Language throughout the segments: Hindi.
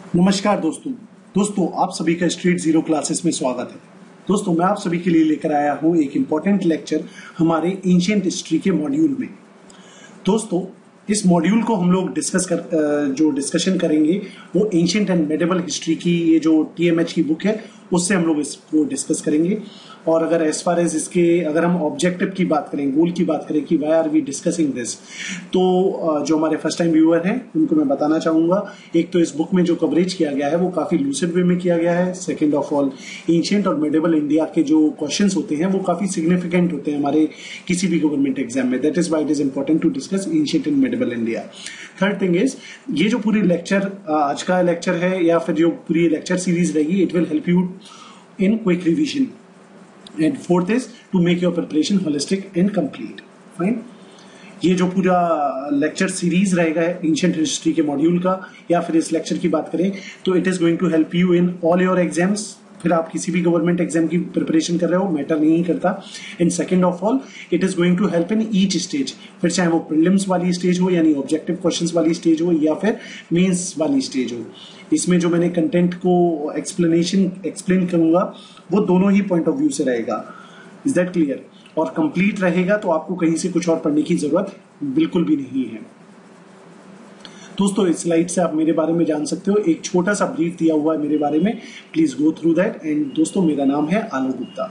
नमस्कार दोस्तों आप सभी का स्ट्रीट जीरो क्लासेस में स्वागत है। दोस्तों मैं आप सभी के लिए लेकर आया हूं एक इम्पॉर्टेंट लेक्चर हमारे एंशिएंट हिस्ट्री के मॉड्यूल में। दोस्तों इस मॉड्यूल को हम लोग जो डिस्कशन करेंगे वो एंशिएंट एंड मेडिवल हिस्ट्री की ये जो टीएमएच की बुक है उससे हम लोग इसको डिस्कस करेंगे। और अगर एज फार एज अगर हम ऑब्जेक्टिव की बात करें, गोल की बात करें कि why are we discussing this, तो जो हमारे फर्स्ट टाइम व्यूअर हैं उनको मैं बताना चाहूंगा, एक तो इस बुक में जो कवरेज किया गया है वो काफी लूसिड वे में किया गया है। सेकंड ऑफ ऑल, एंशिएंट और मेडिवल इंडिया के जो क्वेश्चंस होते हैं वो काफी सिग्निफिकेंट होते हैं हमारे किसी भी गवर्नमेंट एग्जाम में। That is why it is important to discuss ancient and medieval India. Third thing is, ये जो पूरी लेक्चर आज का लेक्चर है या फिर जो पूरी लेक्चर सीरीज रहेगी, it will help you in quick revision. And fourth is to make your preparation holistic and complete. Fine. ये जो पूरा लेक्चर सीरीज रहेगा एंशिएंट हिस्ट्री के मॉड्यूल का, या फिर इस लेक्चर की बात करें तो it is going to help you in all your exams. फिर आप किसी भी गवर्नमेंट एग्जाम की प्रिपरेशन कर रहे हो, मैटर नहीं करता। And second of all, it is going to help in each stage, फिर चाहे वो प्रीलिम्स वाली स्टेज हो यानी ऑब्जेक्टिव क्वेश्चंस वाली स्टेज हो या फिर मेंस वाली स्टेज हो। इसमें जो मैंने कंटेंट को एक्सप्लेन करूंगा वो दोनों ही पॉइंट ऑफ व्यू से रहेगा। Is that clear? और कंप्लीट रहेगा तो आपको कहीं से कुछ और पढ़ने की जरूरत बिल्कुल भी नहीं है। दोस्तों इस स्लाइड से आप मेरे बारे में जान सकते हो, एक छोटा सा ब्रीफ दिया हुआ है मेरे बारे में, please go through that. And दोस्तों मेरा नाम है आलोक गुप्ता।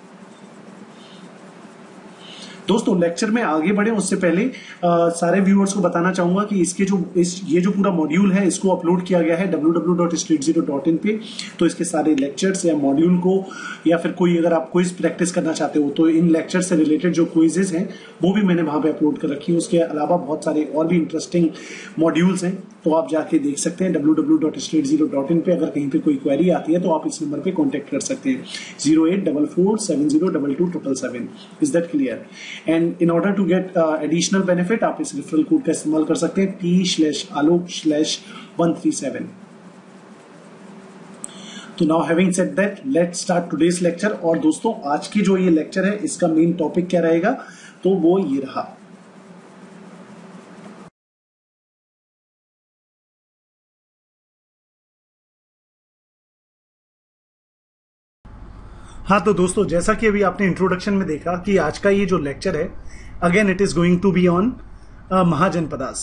दोस्तों लेक्चर में आगे बढ़े उससे पहले सारे व्यूअर्स को बताना चाहूंगा कि ये जो पूरा मॉड्यूल है इसको अपलोड किया गया है www.streetzero.in पे। तो इसके सारे लेक्चर्स या मॉड्यूल को या फिर कोई अगर आप क्विज प्रैक्टिस करना चाहते हो तो इन लेक्चर से रिलेटेड जो क्विजेस हैं वो भी मैंने वहां पे अपलोड कर रखी है। उसके अलावा बहुत सारे और भी इंटरेस्टिंग मॉड्यूल्स हैं तो आप जाके देख सकते हैं www.streetzero.in पे। अगर कहीं पे कोई क्वेरी आती है तो आप इस नंबर पे कांटेक्ट कर सकते हैं 0844702277। Is that clear? And in order to get additional benefit आप इस रेफरल कोड का इस्तेमाल कर सकते हैं T/Alok/137। तो now having said that, let's start today's lecture. और दोस्तों आज की जो ये लेक्चर है इसका मेन टॉपिक क्या रहेगा, तो वो ये रहा। हाँ तो दोस्तों जैसा कि अभी आपने इंट्रोडक्शन में देखा कि आज का ये जो लेक्चर है, again it is going to be on Mahajanapadas.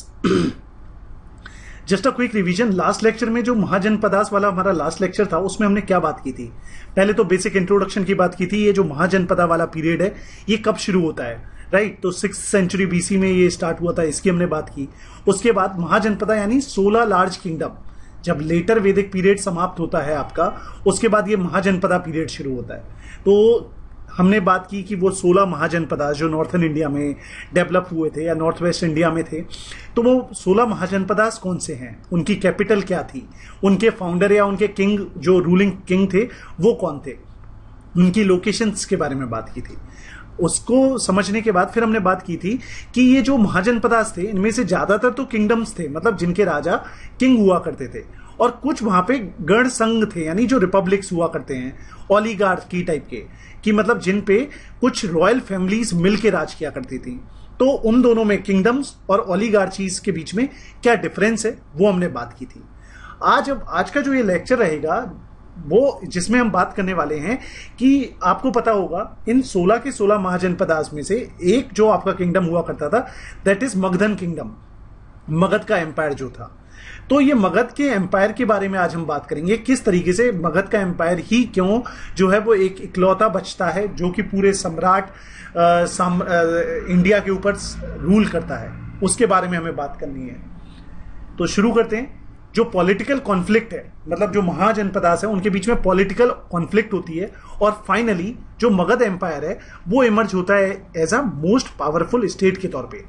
Just a quick revision, last lecture में जो महाजनपदास वाला हमारा लास्ट लेक्चर था उसमें हमने क्या बात की थी? पहले तो बेसिक इंट्रोडक्शन की बात की थी। ये जो महाजनपदा वाला पीरियड है ये कब शुरू होता है, राइट? तो 6th सेंचुरी बीसी में ये स्टार्ट हुआ था, इसकी हमने बात की। उसके बाद महाजनपदा यानी 16 लार्ज किंगडम, जब लेटर वैदिक पीरियड समाप्त होता है आपका, उसके बाद ये महाजनपदा पीरियड शुरू होता है। तो हमने बात की कि वो 16 महाजनपदा जो नॉर्थन इंडिया में डेवलप हुए थे या नॉर्थ वेस्ट इंडिया में थे, तो वो 16 महाजनपदास कौन से हैं, उनकी कैपिटल क्या थी, उनके फाउंडर या उनके किंग जो रूलिंग किंग थे वो कौन थे, उनकी लोकेशंस के बारे में बात की थी। उसको समझने के बाद फिर हमने बात की थी कि ये जो महाजनपदास थे इनमें से ज्यादातर तो किंगडम्स थे, मतलब जिनके राजा किंग हुआ करते थे, और कुछ वहां पे गण संघ थे यानी जो रिपब्लिक्स हुआ करते हैं, ओलिगार्की टाइप के, कि मतलब जिन पे कुछ रॉयल फैमिलीज मिलकर राज किया करती थी। तो उन दोनों में, किंगडम्स और ओलिगार्चीज के बीच में क्या डिफरेंस है वो हमने बात की थी। आज का जो ये लेक्चर रहेगा वो जिसमें हम बात करने वाले हैं कि आपको पता होगा इन 16 के 16 महाजनपदास में से एक जो आपका किंगडम हुआ करता था, that is Magadhan kingdom, Magadha का एम्पायर जो था। तो ये मगध के एम्पायर के बारे में आज हम बात करेंगे, किस तरीके से मगध का एम्पायर ही क्यों जो है वो एक इकलौता बचता है जो कि पूरे सम्राट इंडिया के ऊपर रूल करता है, उसके बारे में हमें बात करनी है। तो शुरू करते हैं। जो पॉलिटिकल कॉन्फ्लिक्ट है, मतलब जो महाजनपदास है उनके बीच में पॉलिटिकल कॉन्फ्लिक्ट होती है, और फाइनली जो मगध एम्पायर है वो इमर्ज होता है as a most powerful state के तौर पे।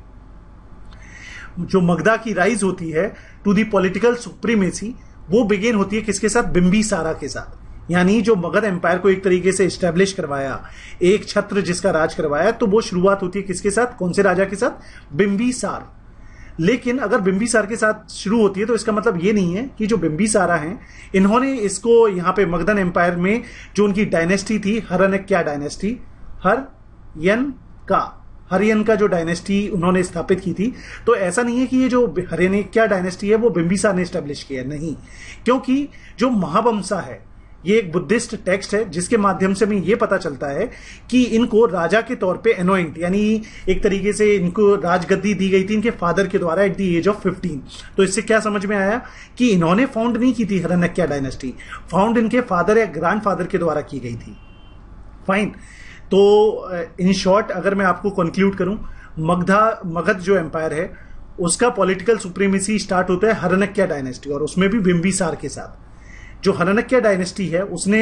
जो मगधा की राइज होती है टू दी पॉलिटिकल सुप्रीमेसी, वो बिगिन होती है किसके साथ? बिंबिसारा के साथ। यानी जो मगध एम्पायर को एक तरीके से एस्टेब्लिश करवाया, एक छत्र जिसका राज करवाया, तो वो शुरुआत होती है किसके साथ, कौन से राजा के साथ? बिंबिसार। लेकिन अगर बिंबिसार के साथ शुरू होती है तो इसका मतलब ये नहीं है कि जो बिंबिसारा हैं इन्होंने इसको यहाँ पे मगधन एम्पायर में जो उनकी डायनेस्टी थी, हरनक्या डायनेस्टी, हरियन का जो डायनेस्टी उन्होंने स्थापित की थी। तो ऐसा नहीं है कि ये जो हरियनिका डायनेस्टी है वो बिंबिसार ने स्टैब्लिश किया, नहीं, क्योंकि जो महावंसा है ये एक बुद्धिस्ट टेक्स्ट है जिसके माध्यम से हमें ये पता चलता है कि इनको राजा के तौर पे एनोइंट, यानी एक तरीके से इनको राजगद्दी दी गई थी इनके फादर के द्वारा एट द एज ऑफ 15। तो इससे क्या समझ में आया कि इन्होंने फाउंड नहीं की थी हरण्यक्या डायनेस्टी, फाउंड इनके फादर या ग्रैंडफादर के द्वारा की गई थी। फाइन। तो इन शॉर्ट अगर मैं आपको कंक्लूड करूं, मगध जो एम्पायर है उसका पॉलिटिकल सुप्रीमेसी स्टार्ट होता है हरण्यक्या डायनेस्टी, और उसमें भी बिंबिसार के साथ। जो हरण्यक्या डायनेस्टी है उसने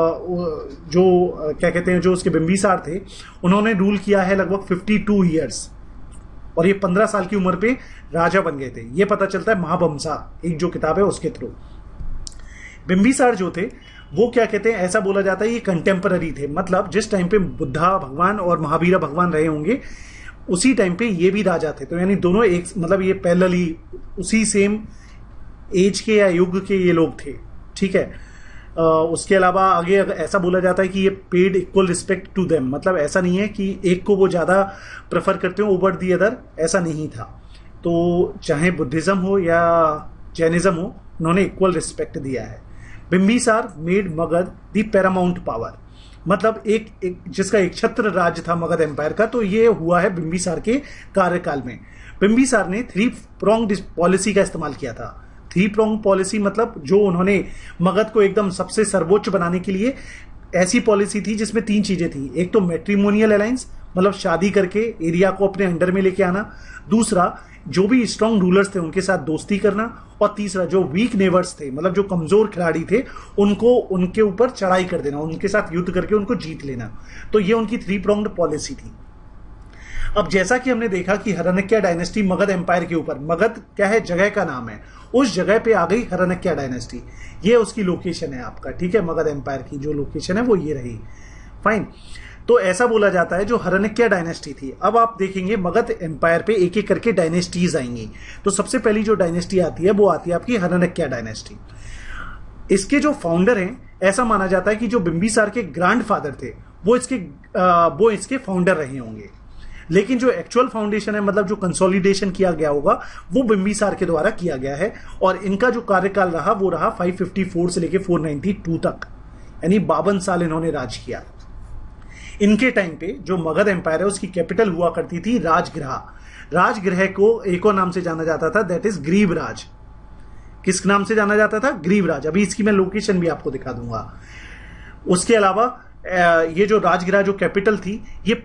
जो क्या कहते हैं, जो उसके बिंबिसार थे उन्होंने रूल किया है लगभग 52 ईयर्स, और ये 15 साल की उम्र पे राजा बन गए थे। ये पता चलता है महावंसा एक जो किताब है उसके थ्रू। बिंबिसार जो थे वो क्या कहते हैं, ऐसा बोला जाता है ये कंटेम्पररी थे, मतलब जिस टाइम पे बुद्धा भगवान और महावीरा भगवान रहे होंगे उसी टाइम पे ये भी राजा थे। तो यानी दोनों एक, मतलब ये पैरेलली उसी सेम एज के या युग के ये लोग थे, ठीक है। उसके अलावा आगे ऐसा बोला जाता है कि ये paid equal respect to them, मतलब ऐसा नहीं है कि एक को वो ज्यादा प्रेफर करते हो ओवर दी अदर, ऐसा नहीं था। तो चाहे बुद्धिज्म हो या जैनिज्म हो, उन्होंने इक्वल रिस्पेक्ट दिया है। Bimbisara made Magadha the paramount power, मतलब एक जिसका एक छत्र राज्य था मगध एम्पायर का, तो ये हुआ है बिंबिसार के कार्यकाल में। बिंबिसार ने 3 प्रोंग्ड पॉलिसी का इस्तेमाल किया था। 3 प्रोंग पॉलिसी मतलब जो उन्होंने मगध को एकदम सबसे सर्वोच्च बनाने के लिए ऐसी पॉलिसी थी जिसमें 3 चीजें थी। एक तो मैट्रिमोनियल अलायंस, मतलब शादी करके एरिया को अपने अंडर में लेके आना। दूसरा, जो भी स्ट्रांग रूलर्स थे उनके साथ दोस्ती करना। और तीसरा, जो वीक नेबर्स थे, मतलब जो कमजोर खिलाड़ी थे, उनको उनके ऊपर चढ़ाई कर देना, उनके साथ युद्ध करके उनको जीत लेना। तो ये उनकी 3 प्रोंग्ड पॉलिसी थी। अब जैसा कि हमने देखा कि हरण्यक्या डायनेस्टी मगध एम्पायर के ऊपर, मगध क्या है, जगह का नाम है, उस जगह पे आ गई हरण्यक्या डायनेस्टी। ये उसकी लोकेशन है आपका, ठीक है। मगध एम्पायर की जो लोकेशन है वो ये रही। फाइन। तो ऐसा बोला जाता है जो हरण्यक्या डायनेस्टी थी। अब आप देखेंगे मगध एम्पायर पे एक एक करके डायनेस्टीज आएंगी। तो सबसे पहली जो डायनेस्टी आती है वो आती है आपकी हरण्यक्या डायनेस्टी। इसके जो फाउंडर हैं, ऐसा माना जाता है कि जो बिंबिसार के ग्रैंडफादर थे वो इसके फाउंडर रहे होंगे। लेकिन जो एक्चुअल फाउंडेशन है, मतलब जो कंसोलिडेशन किया गया होगा, वो बिंबिसार के द्वारा किया गया है। और इनका जो कार्यकाल रहा वो रहा 554 से लेके 492 तक, यानी 52 साल इन्होंने राज किया। इनके टाइम पे जो मगध एम्पायर है उसकी कैपिटल हुआ करती थी राजगृह। राजगृह को एक और नाम से जाना जाता था, दैट इज ग्रीवराज। किस नाम से जाना जाता था? ग्रीवराज। अभी इसकी मैं लोकेशन भी आपको दिखा दूंगा। उसके अलावा ये जो राजगृह जो कैपिटल थी,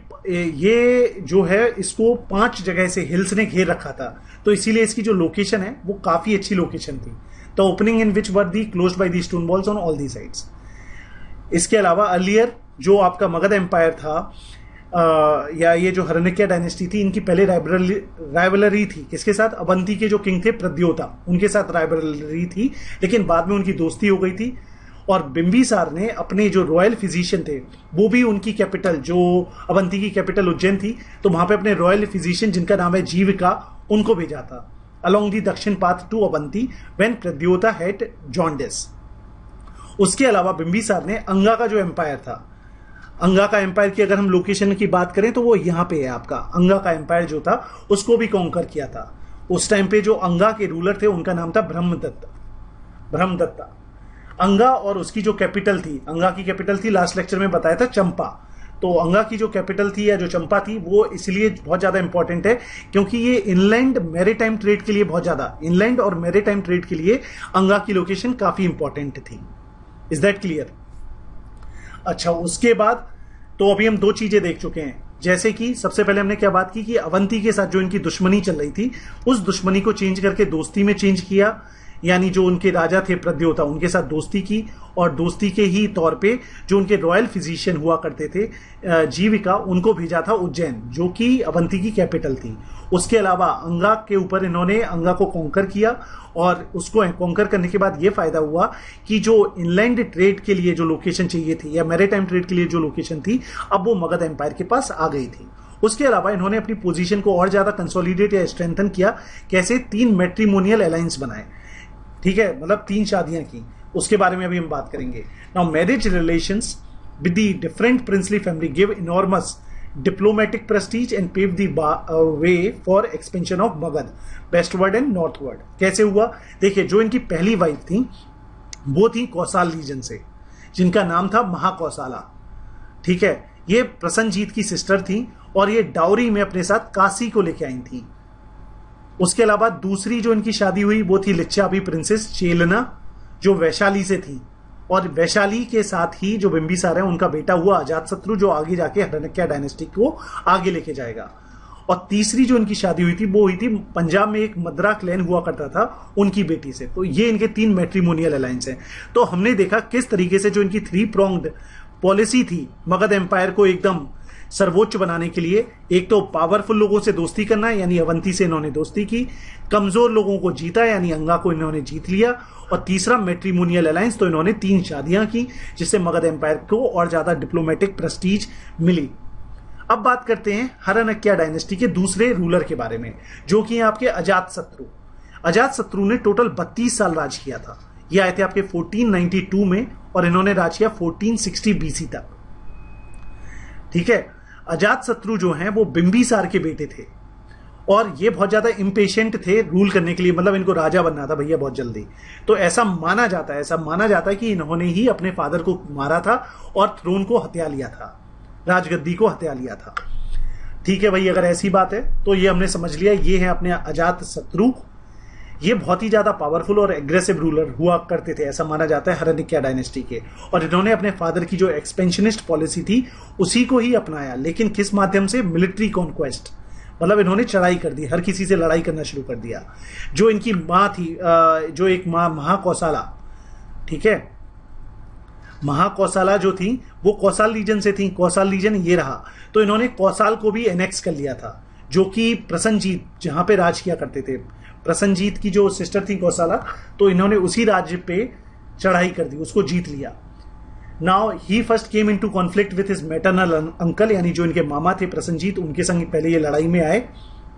ये जो है इसको 5 जगह से हिल्स ने घेर रखा था। तो इसीलिए इसकी जो लोकेशन है वो काफी अच्छी लोकेशन थी। The opening in which were the close by the stone walls on all the sides. इसके अलावा अर्लियर जो आपका मगध एम्पायर था या ये जो हरण्यक्या डायनेस्टी थी, इनकी पहले राइवलरी थी किसके साथ? अवंती के जो किंग थे प्रद्योता, उनके साथ राइवलरी थी। लेकिन बाद में उनकी दोस्ती हो गई थी। और बिंबिसार ने अपने जो रॉयल फिजिशियन थे वो भी उनकी कैपिटल, जो अवंती की कैपिटल उज्जैन थी, तो वहां पे अपने रॉयल फिजिशियन जिनका नाम है जीविका, उनको भेजा था along the Dakshinapatha to Avanti when Pradyota had jaundice. उसके अलावा बिंबिसार ने अंगा का जो एम्पायर था, अंगा का एम्पायर की अगर हम लोकेशन की बात करें तो वो यहां पे है आपका। अंगा का एम्पायर जो था उसको भी कॉन्कर किया था। उस टाइम पे जो अंगा के रूलर थे उनका नाम था ब्रह्मदत्ता। अंगा और उसकी जो कैपिटल थी, अंगा की कैपिटल थी, लास्ट लेक्चर में बताया था चंपा। तो अंगा की जो कैपिटल थी या जो चंपा थी वो इसलिए बहुत ज्यादा इंपॉर्टेंट है क्योंकि ये इनलैंड मैरीटाइम ट्रेड के लिए बहुत ज्यादा, इनलैंड और मैरीटाइम ट्रेड के लिए अंगा की लोकेशन काफी इंपॉर्टेंट थी। Is that clear? अच्छा, उसके बाद तो अभी हम 2 चीजें देख चुके हैं। जैसे कि सबसे पहले हमने क्या बात की कि अवंती के साथ जो इनकी दुश्मनी चल रही थी, उस दुश्मनी को चेंज करके दोस्ती में चेंज किया, यानी जो उनके राजा थे प्रद्योता, उनके साथ दोस्ती की। और दोस्ती के ही तौर पे जो उनके रॉयल फिजिशियन हुआ करते थे जीविका, उनको भेजा था उज्जैन, जो कि अवंती की कैपिटल थी। उसके अलावा अंगा के ऊपर इन्होंने अंगा को कॉन्कर किया और उसको कॉन्कर करने के बाद ये फायदा हुआ कि जो इनलैंड ट्रेड के लिए जो लोकेशन चाहिए थी या मैरीटाइम ट्रेड के लिए जो लोकेशन थी, अब वो मगध एम्पायर के पास आ गई थी। उसके अलावा इन्होंने अपनी पोजीशन को और ज्यादा कंसोलिडेट या स्ट्रेंथन किया। कैसे? 3 मैट्रिमोनियल अलायंस बनाए, ठीक है, मतलब 3 शादियां की। उसके बारे में अभी हम बात करेंगे। Now marriage relations with the different princely family give enormous diplomatic prestige and pave the way for expansion of Magadha westward and northward. कैसे हुआ? देखिए, जो इनकी पहली वाइफ थी वो थी कौसाल रीजन से, जिनका नाम था महाकौसाला। ठीक है, ये प्रसन्नजीत की सिस्टर थी और ये डाउरी में अपने साथ काशी को लेके आई थी। उसके अलावा दूसरी जो इनकी शादी हुई वो थी लिच्छावी प्रिंसेस चेलना, जो वैशाली से थी, और वैशाली के साथ ही जो बिंबिसार है उनका बेटा हुआ अजातशत्रु, जो आगे जाके हरणक्या डायनेस्टी को आगे लेके जाएगा। और तीसरी जो इनकी शादी हुई थी वो हुई थी पंजाब में एक मद्रा क्लैन हुआ करता था उनकी बेटी से। तो ये इनके 3 मैट्रिमोनियल अलायंस हैं। तो हमने देखा किस तरीके से जो इनकी 3 प्रोंग्ड पॉलिसी थी मगध एम्पायर को एकदम सर्वोच्च बनाने के लिए, एक तो पावरफुल लोगों से दोस्ती करना, यानी अवंती से इन्होंने दोस्ती की, कमजोर लोगों को जीता यानी अंगा को इन्होंने जीत लिया, और तीसरा मैट्रिमोनियल अलायंस, तो इन्होंने 3 शादियां की जिससे मगध एम्पायर को और ज्यादा डिप्लोमेटिक प्रेस्टीज मिली। अब बात करते हैं हरणक्या डायनेस्टी के दूसरे रूलर के बारे में, जो कि आपके अजातशत्रु। अजातशत्रु ने टोटल 32 साल राज किया था। ये आए थे आपके 1492 में और इन्होंने राज किया 1460 बीसी तक। ठीक है, अजातशत्रु जो हैं वो बिंबिसार के बेटे थे और ये बहुत ज्यादा इम्पेशेंट थे रूल करने के लिए, मतलब इनको राजा बनना था भैया बहुत जल्दी। तो ऐसा माना जाता है कि इन्होंने ही अपने फादर को मारा था और थ्रोन को हत्या लिया था, राजगद्दी को हत्या लिया था। ठीक है भाई, अगर ऐसी बात है तो ये हमने समझ लिया, ये है अपने अजातशत्रु। ये बहुत ही ज्यादा पावरफुल और एग्रेसिव रूलर हुआ करते थे, ऐसा माना जाता है हरणक्या डायनेस्टी के। और इन्होंने अपने फादर की जो एक्सपेंशनिस्ट पॉलिसी थी उसी को ही अपनाया, लेकिन किस माध्यम से? मिलिट्री कॉन्क्वेस्ट, मतलब इन्होंने चढ़ाई कर दी, हर किसी से लड़ाई करना शुरू कर दिया। जो इनकी मां थी, जो एक मां महाकौसाला, ठीक है, महाकौसाला जो थी वो कौसाल रीजन से थी। कौसाल रीजन ये रहा, तो इन्होंने कौसाल को भी एनेक्स कर लिया था, जो कि प्रसन्नजीत जहां पे राज किया करते थे, प्रसन्नजीत की जो सिस्टर थी कौसाला, तो इन्होंने उसी राज्य पे चढ़ाई कर दी, उसको जीत लिया। Now he first came into conflict with his maternal uncle, यानी जो इनके मामा थे प्रसन्नजीत, उनके संग पहले ये लड़ाई में आए।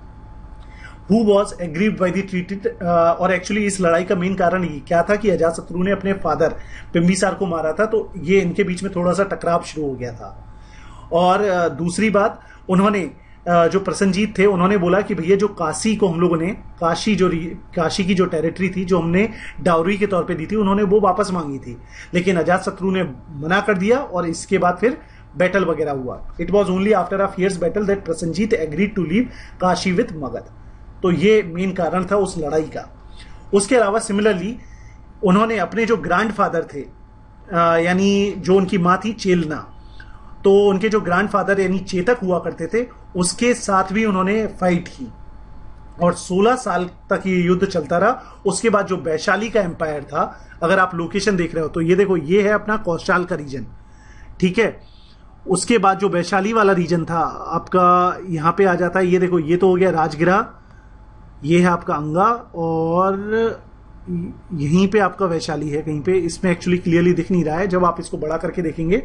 Who was aggrieved by the treaty, और एक्चुअली इस लड़ाई का मेन कारण ये क्या था कि अजातशत्रु ने अपने फादर बिंबिसार को मारा था, तो ये इनके बीच में थोड़ा सा टकराव शुरू हो गया था। और दूसरी बात, उन्होंने जो प्रसन्नजीत थे उन्होंने बोला कि भैया जो काशी को हम लोगों ने, काशी की जो टेरिटरी थी जो हमने डाउरी के तौर पे दी थी, उन्होंने वो वापस मांगी थी, लेकिन अजातशत्रु ने मना कर दिया और इसके बाद फिर बैटल वगैरह हुआ। It was only after a fierce battle that Prasenajit agreed to leave Kashi with Magadha. तो ये मेन कारण था उस लड़ाई का। उसके अलावा सिमिलरली उन्होंने अपने जो ग्रैंडफादर थे, यानी जो उनकी मां थी चेलना, तो उनके जो ग्रैंडफादर यानी चेतक हुआ करते थे, उसके साथ भी उन्होंने फाइट की और 16 साल तक ये युद्ध चलता रहा। उसके बाद जो वैशाली का एम्पायर था, अगर आप लोकेशन देख रहे हो तो ये देखो, ये है अपना कौशाल का रीजन, ठीक है। उसके बाद जो वैशाली वाला रीजन था आपका यहां पे आ जाता है, ये देखो, ये तो हो गया राजगिरा, ये है आपका अंगा, और यहीं पे आपका वैशाली है कहीं पे। इसमें एक्चुअली क्लियरली दिख नहीं रहा है, जब आप इसको बड़ा करके देखेंगे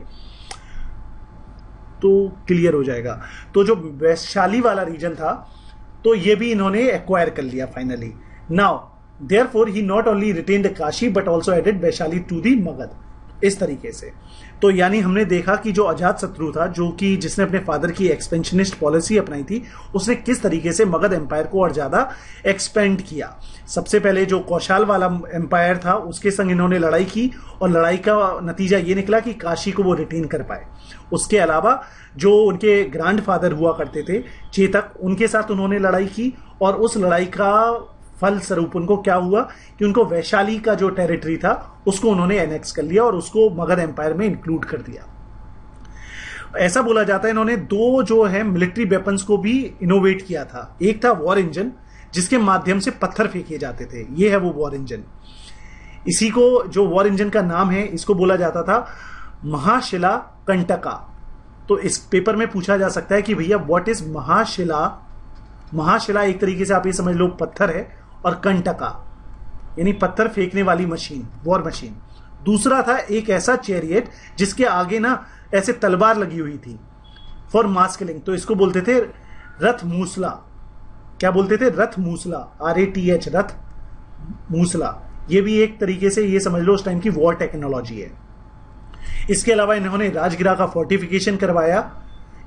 तो क्लियर हो जाएगा। तो जो वैशाली वाला रीजन था, तो ये भी इन्होंने एक्वायर कर लिया finally. Now therefore he not only retained Kashi but also added Vaishali to the Magadha, इस तरीके से। तो यानी हमने देखा कि जो अजातशत्रु था, जो कि जिसने अपने फादर की एक्सपेंशनिस्ट पॉलिसी अपनाई थी, उसने किस तरीके से मगध एम्पायर को और ज्यादा एक्सपेंड किया। सबसे पहले जो कौशाल वाला एम्पायर था उसके संग इन्होंने लड़ाई की और लड़ाई का नतीजा ये निकला कि काशी को वो रिटेन कर पाए। उसके अलावा जो उनके ग्रैंडफादर हुआ करते थे चेतक, उनके साथ उन्होंने लड़ाई की और उस लड़ाई का फल स्वरूप उनको क्या हुआ कि उनको वैशाली का जो टेरिटरी था उसको उन्होंने एनेक्स कर लिया और उसको मगध एम्पायर में इंक्लूड कर दिया। ऐसा बोला जाता है इन्होंने 2 जो है मिलिट्री वेपन्स को भी इनोवेट किया था। एक था वॉर इंजन, जिसके माध्यम से पत्थर फेंके जाते थे, ये है वो वॉर इंजन। इसी को, जो वॉर इंजन का नाम है, इसको बोला जाता था महाशिला कंटका। तो इस पेपर में पूछा जा सकता है कि भैया व्हाट इज महाशिला। महाशिला एक तरीके से आप ये समझ लो पत्थर है, और कंटका यानी पत्थर फेंकने वाली मशीन, वॉर मशीन। दूसरा था एक ऐसा चैरियट जिसके आगे ना ऐसे तलवार लगी हुई थी फॉर मास किलिंग, तो इसको बोलते थे रथ मूसला। क्या बोलते थे? रथ मूसला, RATH, रथ मूसला। ये भी एक तरीके से ये समझ लो उस टाइम की वॉर टेक्नोलॉजी है। इसके अलावा इन्होंने राजगिरा का फोर्टिफिकेशन करवाया,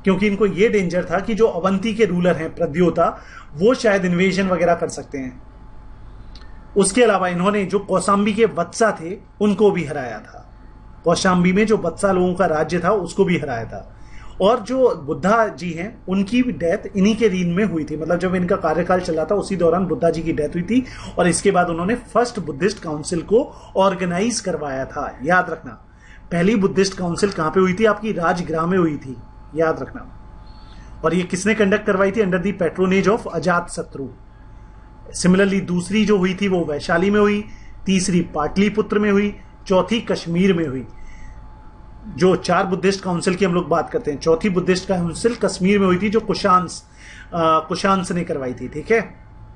क्योंकि इनको ये डेंजर था कि जो अवंती के रूलर हैं प्रद्योता, वो शायद इन्वेजन वगैरह कर सकते हैं। उसके अलावा इन्होंने जो कौशांबी के वत्सा थे उनको भी हराया था। कौशांबी में जो वत्सा लोगों का राज्य था उसको भी हराया था। और जो बुद्धा जी हैं उनकी भी डेथ इन्हीं के रीन में हुई थी, मतलब जब इनका कार्यकाल चला था उसी दौरान बुद्धा जी की डेथ हुई थी। और इसके बाद उन्होंने फर्स्ट बुद्धिस्ट काउंसिल को ऑर्गेनाइज करवाया था। याद रखना, पहली बुद्धिस्ट काउंसिल कहां पे हुई थी? आपकी राजगृह में हुई थी, याद रखना। और ये किसने कंडक्ट करवाई थी? अंडर द पैट्रोनेज ऑफ अजात शत्रु। सिमिलरली दूसरी जो हुई थी वो वैशाली में हुई, तीसरी पाटलिपुत्र में हुई, चौथी कश्मीर में हुई। जो 4 बुद्धिस्ट काउंसिल की हम लोग बात करते हैं, चौथी बुद्धिस्ट काउंसिल कश्मीर में हुई थी, जो कुशांस ने करवाई थी। ठीक है,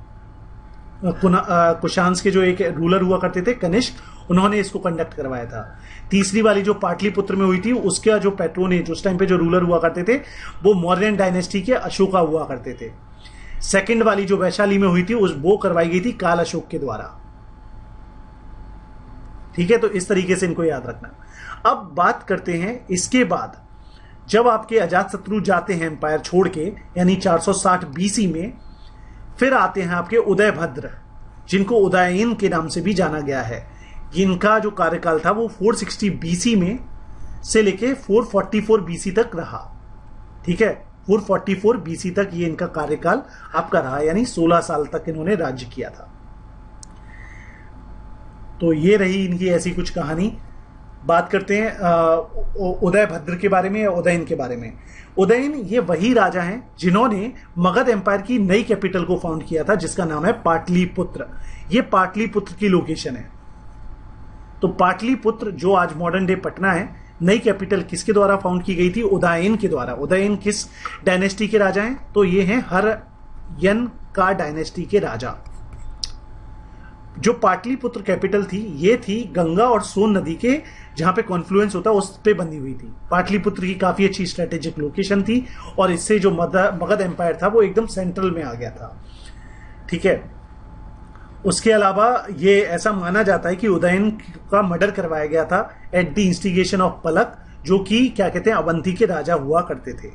कुशांस के जो एक रूलर हुआ करते थे कनिष्क, उन्होंने इसको कंडक्ट करवाया था। तीसरी वाली जो पाटलिपुत्र में हुई थी उसका जो पैट्रोनेज उस टाइम पे जो रूलर हुआ करते थे वो मौर्यन डायनेस्टी के अशोका हुआ करते थे। सेकंड वाली जो वैशाली में हुई थी वो करवाई गई थी काल अशोक के द्वारा। ठीक है, तो इस तरीके से इनको याद रखना। अब बात करते हैं इसके बाद, जब आपके अजातशत्रु जाते हैं एम्पायर छोड़ के, यानी 460 बीसी में, फिर आते हैं आपके उदयभद्र, जिनको उदयन के नाम से भी जाना गया है। इनका जो कार्यकाल था वो 460 बीसी में से लेके 444 बीसी तक रहा। ठीक है, 444 बीसी तक ये इनका कार्यकाल आपका रहा, यानी 16 साल तक इन्होंने राज्य किया था। तो ये रही इनकी ऐसी कुछ कहानी। बात करते हैं उदयभद्र के बारे में या उदयन के बारे में। उदयन ये वही राजा हैं जिन्होंने मगध एम्पायर की नई कैपिटल को फाउंड किया था, जिसका नाम है पाटलिपुत्र। ये पाटलिपुत्र की लोकेशन है। तो पाटलिपुत्र जो आज मॉडर्न डे पटना है, नई कैपिटल किसके द्वारा फाउंड की गई थी? उदयन के द्वारा। उदयन किस डायनेस्टी के राजा हैं? तो ये हैं हरयन का डायनेस्टी के राजा। जो पाटलिपुत्र कैपिटल थी ये थी गंगा और सोन नदी के जहां पे कॉन्फ्लुएंस होता उस पे बनी हुई थी। पाटलिपुत्र की काफी अच्छी स्ट्रेटेजिक लोकेशन थी और इससे जो मगध एम्पायर था वो एकदम सेंट्रल में आ गया था। ठीक है, उसके अलावा ये ऐसा माना जाता है कि उदयन का मर्डर करवाया गया था at the instigation of Palaka, जो कि क्या कहते हैं अवंती के राजा हुआ करते थे।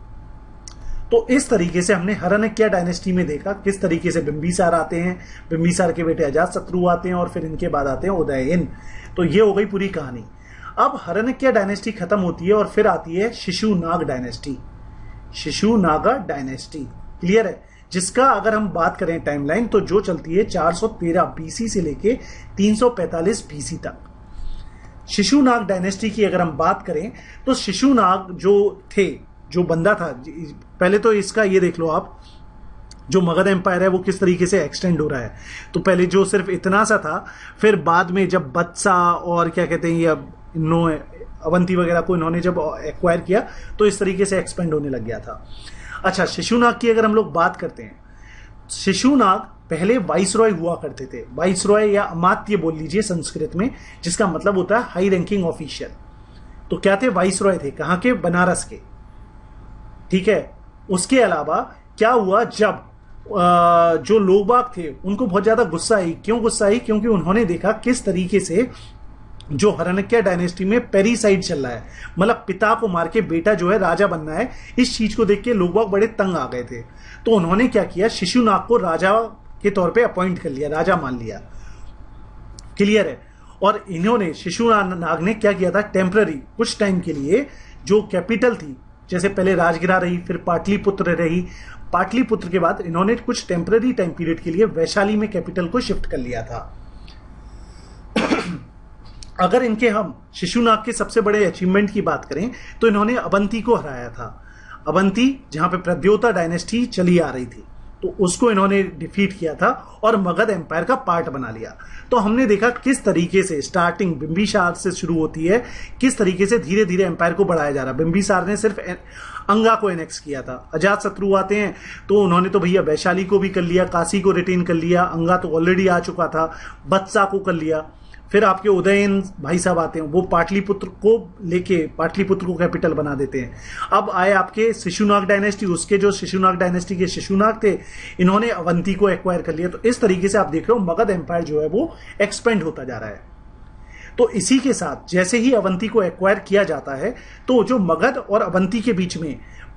तो इस तरीके से हमने हरण्यक्य डायनेस्टी में देखा किस तरीके से बिंबिसार आते हैं, बिंबिसार के बेटे अजातशत्रु आते हैं और फिर इनके बाद आते हैं उदयन। तो ये हो गई पूरी कहानी। अब हरण्यक्य डायनेस्टी खत्म होती है और फिर आती है Shishunaga dynasty. Shishunaga dynasty clear है, जिसका अगर हम बात करें टाइमलाइन तो जो चलती है 413 बीसी से लेके 345 बीसी तक। शिशुनाग डायनेस्टी की अगर हम बात करें तो शिशुनाग जो थे, जो बंदा था, पहले तो इसका ये देख लो आप, जो मगध एम्पायर है वो किस तरीके से एक्सटेंड हो रहा है। तो पहले जो सिर्फ इतना सा था, फिर बाद में जब बत्सा और क्या कहते हैं ये अवंती वगैरह को इन्होंने जब एक्वायर किया तो इस तरीके से एक्सपेंड होने लग गया था। अच्छा, शिशुनाग की अगर हम लोग बात करते हैं, शिशुनाग पहले वाइसरॉय हुआ करते थे। वाइसरॉय या अमात्य बोल लीजिए संस्कृत में, जिसका मतलब होता है हाई रैंकिंग ऑफिशियल। तो क्या थे? वाइसरॉय थे। कहां के? बनारस के। ठीक है, उसके अलावा क्या हुआ, जब जो लोग बाग थे उनको बहुत ज्यादा गुस्सा आई। क्यों गुस्सा आई? क्योंकि उन्होंने देखा किस तरीके से जो हरण्यक्य डायनेस्टी में पेरिसाइड चल रहा है, मतलब पिता को मार के बेटा जो है राजा बनना है। इस चीज को देख के लोग बाग बड़े तंग आ गए थे। तो उन्होंने क्या किया, शिशुनाग को राजा के तौर पे अपॉइंट कर लिया, राजा मान लिया। क्लियर है। और इन्होंने शिशुनाग ने क्या किया था, टेम्पररी कुछ टाइम के लिए जो कैपिटल थी, जैसे पहले राजगिरा रही, फिर पाटलिपुत्र रही, पाटलिपुत्र के बाद इन्होंने कुछ टेम्पररी टाइम पीरियड के लिए वैशाली में कैपिटल को शिफ्ट कर लिया था। अगर इनके हम शिशुनाग के सबसे बड़े अचीवमेंट की बात करें तो इन्होंने अवंती को हराया था। अवंती जहां पे प्रद्योता डायनेस्टी चली आ रही थी, तो उसको इन्होंने डिफीट किया था और मगध एम्पायर का पार्ट बना लिया। तो हमने देखा किस तरीके से स्टार्टिंग बिंबिसार से शुरू होती है, किस तरीके से धीरे धीरे एम्पायर को बढ़ाया जा रहा। बिंबिसार ने सिर्फ अंगा को एनेक्स किया था। अजातशत्रु आते हैं तो उन्होंने तो भैया वैशाली को भी कर लिया, काशी को रिटेन कर लिया, अंगा तो ऑलरेडी आ चुका था, बत्सा को कर लिया। फिर आपके उदयन भाई साहब आते हैं, वो पाटलिपुत्र को लेके पाटलिपुत्र को कैपिटल बना देते हैं। अब आए आपके शिशुनाग डायनेस्टी, उसके जो शिशुनाग डायनेस्टी के शिशुनाग थे, इन्होंने अवंती को एक्वायर कर लिया। तो इस तरीके से आप देख रहे हो मगध एम्पायर जो है वो एक्सपेंड होता जा रहा है। तो इसी के साथ जैसे ही अवंती को एक्वायर किया जाता है तो जो मगध और अवंती के बीच में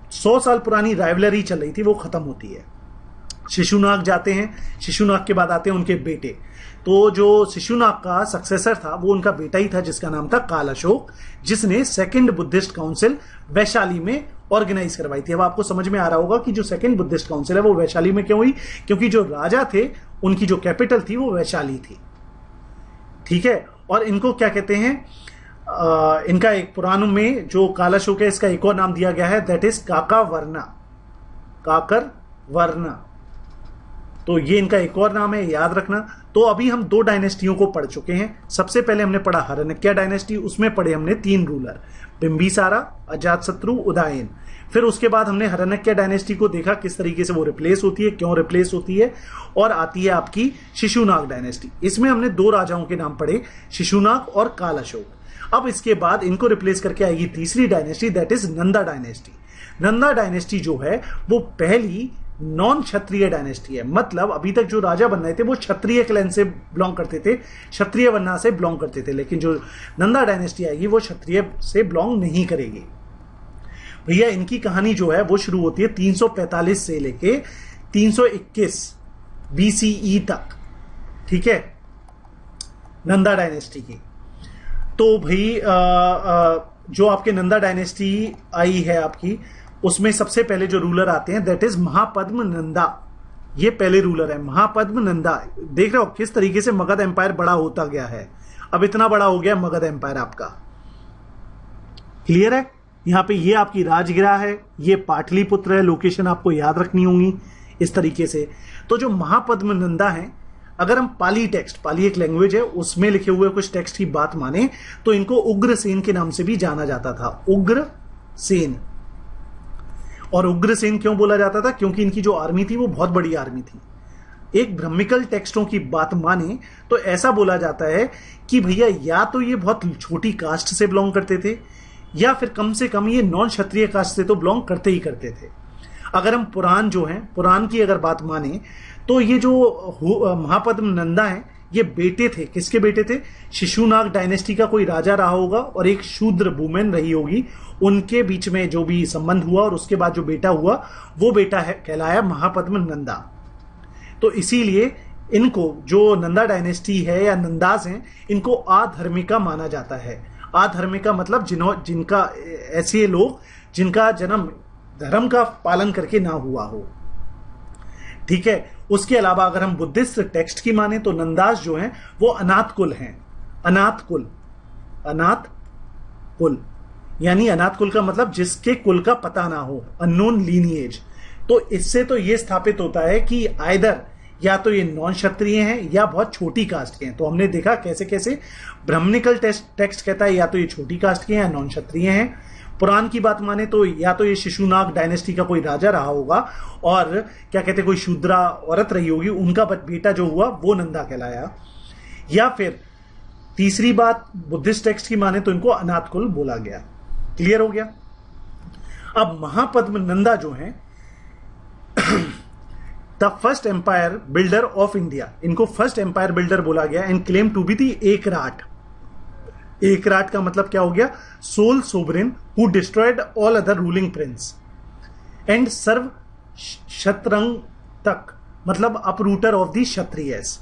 100 साल पुरानी राइवलरी चल रही थी वो खत्म होती है। शिशुनाग जाते हैं, शिशुनाग के बाद आते हैं उनके बेटे। तो जो शिशुनाग का सक्सेसर था वो उनका बेटा ही था जिसका नाम था काल अशोक, जिसने सेकंड बुद्धिस्ट काउंसिल वैशाली में ऑर्गेनाइज करवाई थी। अब आपको समझ में आ रहा होगा कि जो सेकंड बुद्धिस्ट काउंसिल है वो वैशाली में क्यों हुई, क्योंकि जो राजा थे उनकी जो कैपिटल थी वो वैशाली थी। ठीक है, और इनको क्या कहते हैं, इनका एक पुराण में जो काल अशोक है इसका एक और नाम दिया गया है, दैट इज काकावर्ना, काकर वर्ना। तो ये इनका एक और नाम है, याद रखना। तो अभी हम 2 डायनेस्टियों को पढ़ चुके हैं। सबसे पहले हमने पढ़ा हरण्यक्या डायनेस्टी, उसमें पढ़े हमने 3 रूलर, बिंबिसारा, अजातशत्रु, उदयन। फिर उसके बाद हमने हरण्यक्या डायनेस्टी को देखा किस तरीके से वो रिप्लेस होती है, क्यों रिप्लेस होती है, और आती है आपकी शिशुनाग डायनेस्टी। इसमें हमने 2 राजाओं के नाम पढ़े, शिशुनाग और काल अशोक। अब इसके बाद इनको रिप्लेस करके आएगी तीसरी dynasty, that is Nanda dynasty. Nanda dynasty जो है वो पहली नॉन क्षत्रिय डायनेस्टी है। मतलब अभी तक जो राजा बन रहे थे वो क्षत्रिय क्लैन से बिलोंग करते थे, क्षत्रिय वर्ण से बिलोंग करते थे, लेकिन जो नंदा डायनेस्टी आएगी वो क्षत्रिय से बिलोंग नहीं करेगी। भैया इनकी कहानी जो है वो शुरू होती है 345 से लेके 321 BCE तक। ठीक है, नंदा डायनेस्टी की। तो भाई जो आपके नंदा डायनेस्टी आई है आपकी, उसमें सबसे पहले जो रूलर आते हैं दैट इज महापद्म नंदा। ये पहले रूलर है महापद्म नंदा। देख रहे हो किस तरीके से मगध एम्पायर बड़ा होता गया है। अब इतना बड़ा हो गया मगध एम्पायर आपका। क्लियर है? यहां पे ये आपकी राजगिरा है, ये पाटलिपुत्र है, लोकेशन आपको याद रखनी होगी इस तरीके से। तो जो महापद्म नंदा है, अगर हम पाली टेक्स्ट, पाली एक लैंग्वेज है, उसमें लिखे हुए कुछ टेक्स्ट की बात माने तो इनको उग्रसेन के नाम से भी जाना जाता था, उग्रसेन। और उग्रसेन क्यों बोला जाता था? क्योंकि इनकी जो आर्मी थी वो बहुत बड़ी आर्मी थी। एक ब्रह्मिकल टेक्स्टों की बात माने तो ऐसा बोला जाता है कि भैया या तो ये बहुत छोटी कास्ट से बिलोंग करते थे, या फिर कम से कम ये नॉन क्षत्रिय कास्ट से तो बिलोंग करते ही करते थे। अगर हम पुराण जो है, पुराण की अगर बात माने तो ये जो महापद्म नंदा है ये बेटे थे। किसके बेटे थे? शिशुनाग डायनेस्टी का कोई राजा रहा होगा और एक शूद्र वुमेन रही होगी, उनके बीच में जो भी संबंध हुआ और उसके बाद जो बेटा हुआ वो बेटा है कहलाया महापद्म नंदा। तो इसीलिए इनको जो नंदा डायनेस्टी है या नंदाज हैं, इनको आधर्मिका माना जाता है। आधर्मिका मतलब जिनका ऐसे लोग जिनका जन्म धर्म का पालन करके ना हुआ हो। ठीक है, उसके अलावा अगर हम बुद्धिस्ट टेक्स्ट की माने तो नंदास जो हैं वो अनाथ कुल हैं। अनाथ कुल, अनाथ कुल यानी अनाथ कुल का मतलब जिसके कुल का पता ना हो, अननोन लीनिएज। तो इससे तो ये स्थापित होता है कि आइदर या तो ये नॉन क्षत्रिय हैं या बहुत छोटी कास्ट के हैं। तो हमने देखा कैसे कैसे ब्राह्मणिकल टेक्स्ट कहता है या तो ये छोटी कास्ट के हैं या नॉन क्षत्रिय हैं। पुराण की बात माने तो या तो ये शिशुनाग डायनेस्टी का कोई राजा रहा होगा और क्या कहते कोई शूद्रा औरत रही होगी, उनका बेटा जो हुआ वो नंदा कहलाया। या फिर तीसरी बात बुद्धिस्ट टेक्स्ट की माने तो इनको अनाथ कुल बोला गया। क्लियर हो गया? अब महापद्म नंदा जो है the first empire builder of India, इनको फर्स्ट एम्पायर बिल्डर बोला गया and claim to be the Ekarat. Ekarat का मतलब क्या हो गया? Sole sovereign who destroyed all other ruling prince and सर्व शतरंग तक, मतलब अपरूटर ऑफ दी क्षत्रियस,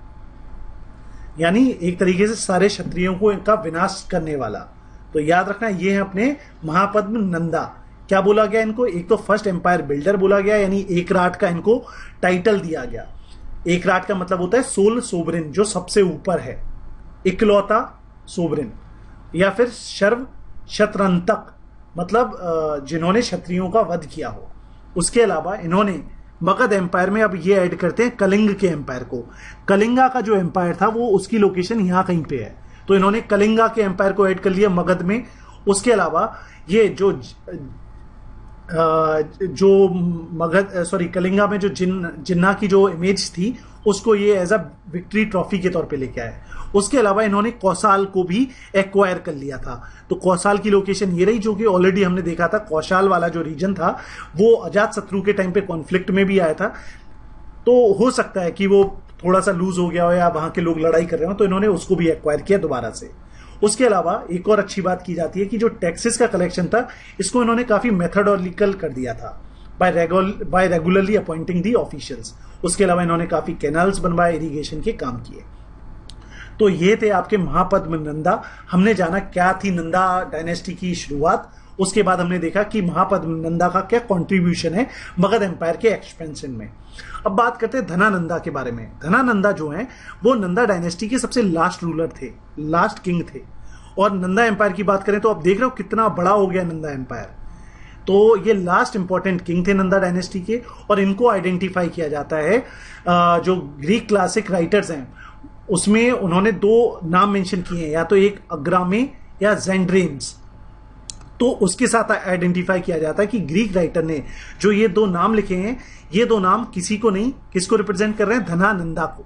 यानी एक तरीके से सारे क्षत्रियों को इनका विनाश करने वाला। तो याद रखना ये है अपने महापद्म नंदा। क्या बोला गया इनको? एक तो फर्स्ट एम्पायर बिल्डर बोला गया, यानी एकराट का इनको टाइटल दिया गया। एकराट का मतलब होता है सोल सोवरेन, जो सबसे ऊपर है, इकलौता सोवरेन, या फिर सर्व शतरंतक मतलब जिन्होंने क्षत्रियों का वध किया हो। उसके अलावा इन्होंने मगध एम्पायर में अब ये ऐड करते हैं कलिंग के एम्पायर को। कलिंगा का जो एम्पायर था वो उसकी लोकेशन यहां कहीं पे है, तो इन्होंने कलिंगा के एम्पायर को ऐड कर लिया मगध में। उसके अलावा ये जो मगध कलिंगा में जो जिन्ना की जो इमेज थी उसको ये एज अ विक्ट्री ट्रॉफी के तौर पे लेके आए। उसके अलावा इन्होंने कौशाल को भी एक्वायर कर लिया था। तो कौशाल की लोकेशन ये रही, जो कि ऑलरेडी हमने देखा था। कौशाल वाला जो रीजन था वो अजातशत्रु के टाइम पे कॉन्फ्लिक्ट में भी आया था, तो हो सकता है कि वो थोड़ा सा लूज हो गया हो या वहां के लोग लड़ाई कर रहे हो, तो इन्होंने उसको भी एक्वायर किया दोबारा से। उसके अलावा एक और अच्छी बात की जाती है कि जो टैक्सेस का कलेक्शन था इसको इन्होंने काफी मेथडोलॉजिकल कर दिया था by regularly appointing the officials. उसके अलावा इन्होंने काफी कैनाल्स बनवाए, इरिगेशन के काम किए। तो ये थे आपके महापद्म नंदा। हमने जाना क्या थी नंदा डायनेस्टी की शुरुआत, उसके बाद हमने देखा कि महापद्म नंदा का क्या कंट्रीब्यूशन है मगध एम्पायर के एक्सपेंशन में। अब बात करते हैं धनानंदा के बारे में। धनानंदा जो है वो नंदा डायनेस्टी के सबसे लास्ट रूलर थे, लास्ट किंग थे। और नंदा एम्पायर की बात करें तो आप देख रहे हो कितना बड़ा हो गया नंदा एम्पायर। तो ये लास्ट इंपॉर्टेंट किंग थे नंदा डायनेस्टी के, और इनको आइडेंटिफाई किया जाता है जो ग्रीक क्लासिक राइटर्स हैं उसमें उन्होंने दो नाम मेंशन किए हैं, या तो एक अग्रामे या जेंड्रेम्स। तो उसके साथ आइडेंटिफाई किया जाता है कि ग्रीक राइटर ने जो ये दो नाम लिखे हैं, ये दो नाम किसी को नहीं, किसको रिप्रेजेंट कर रहे हैं? धनानंदा को।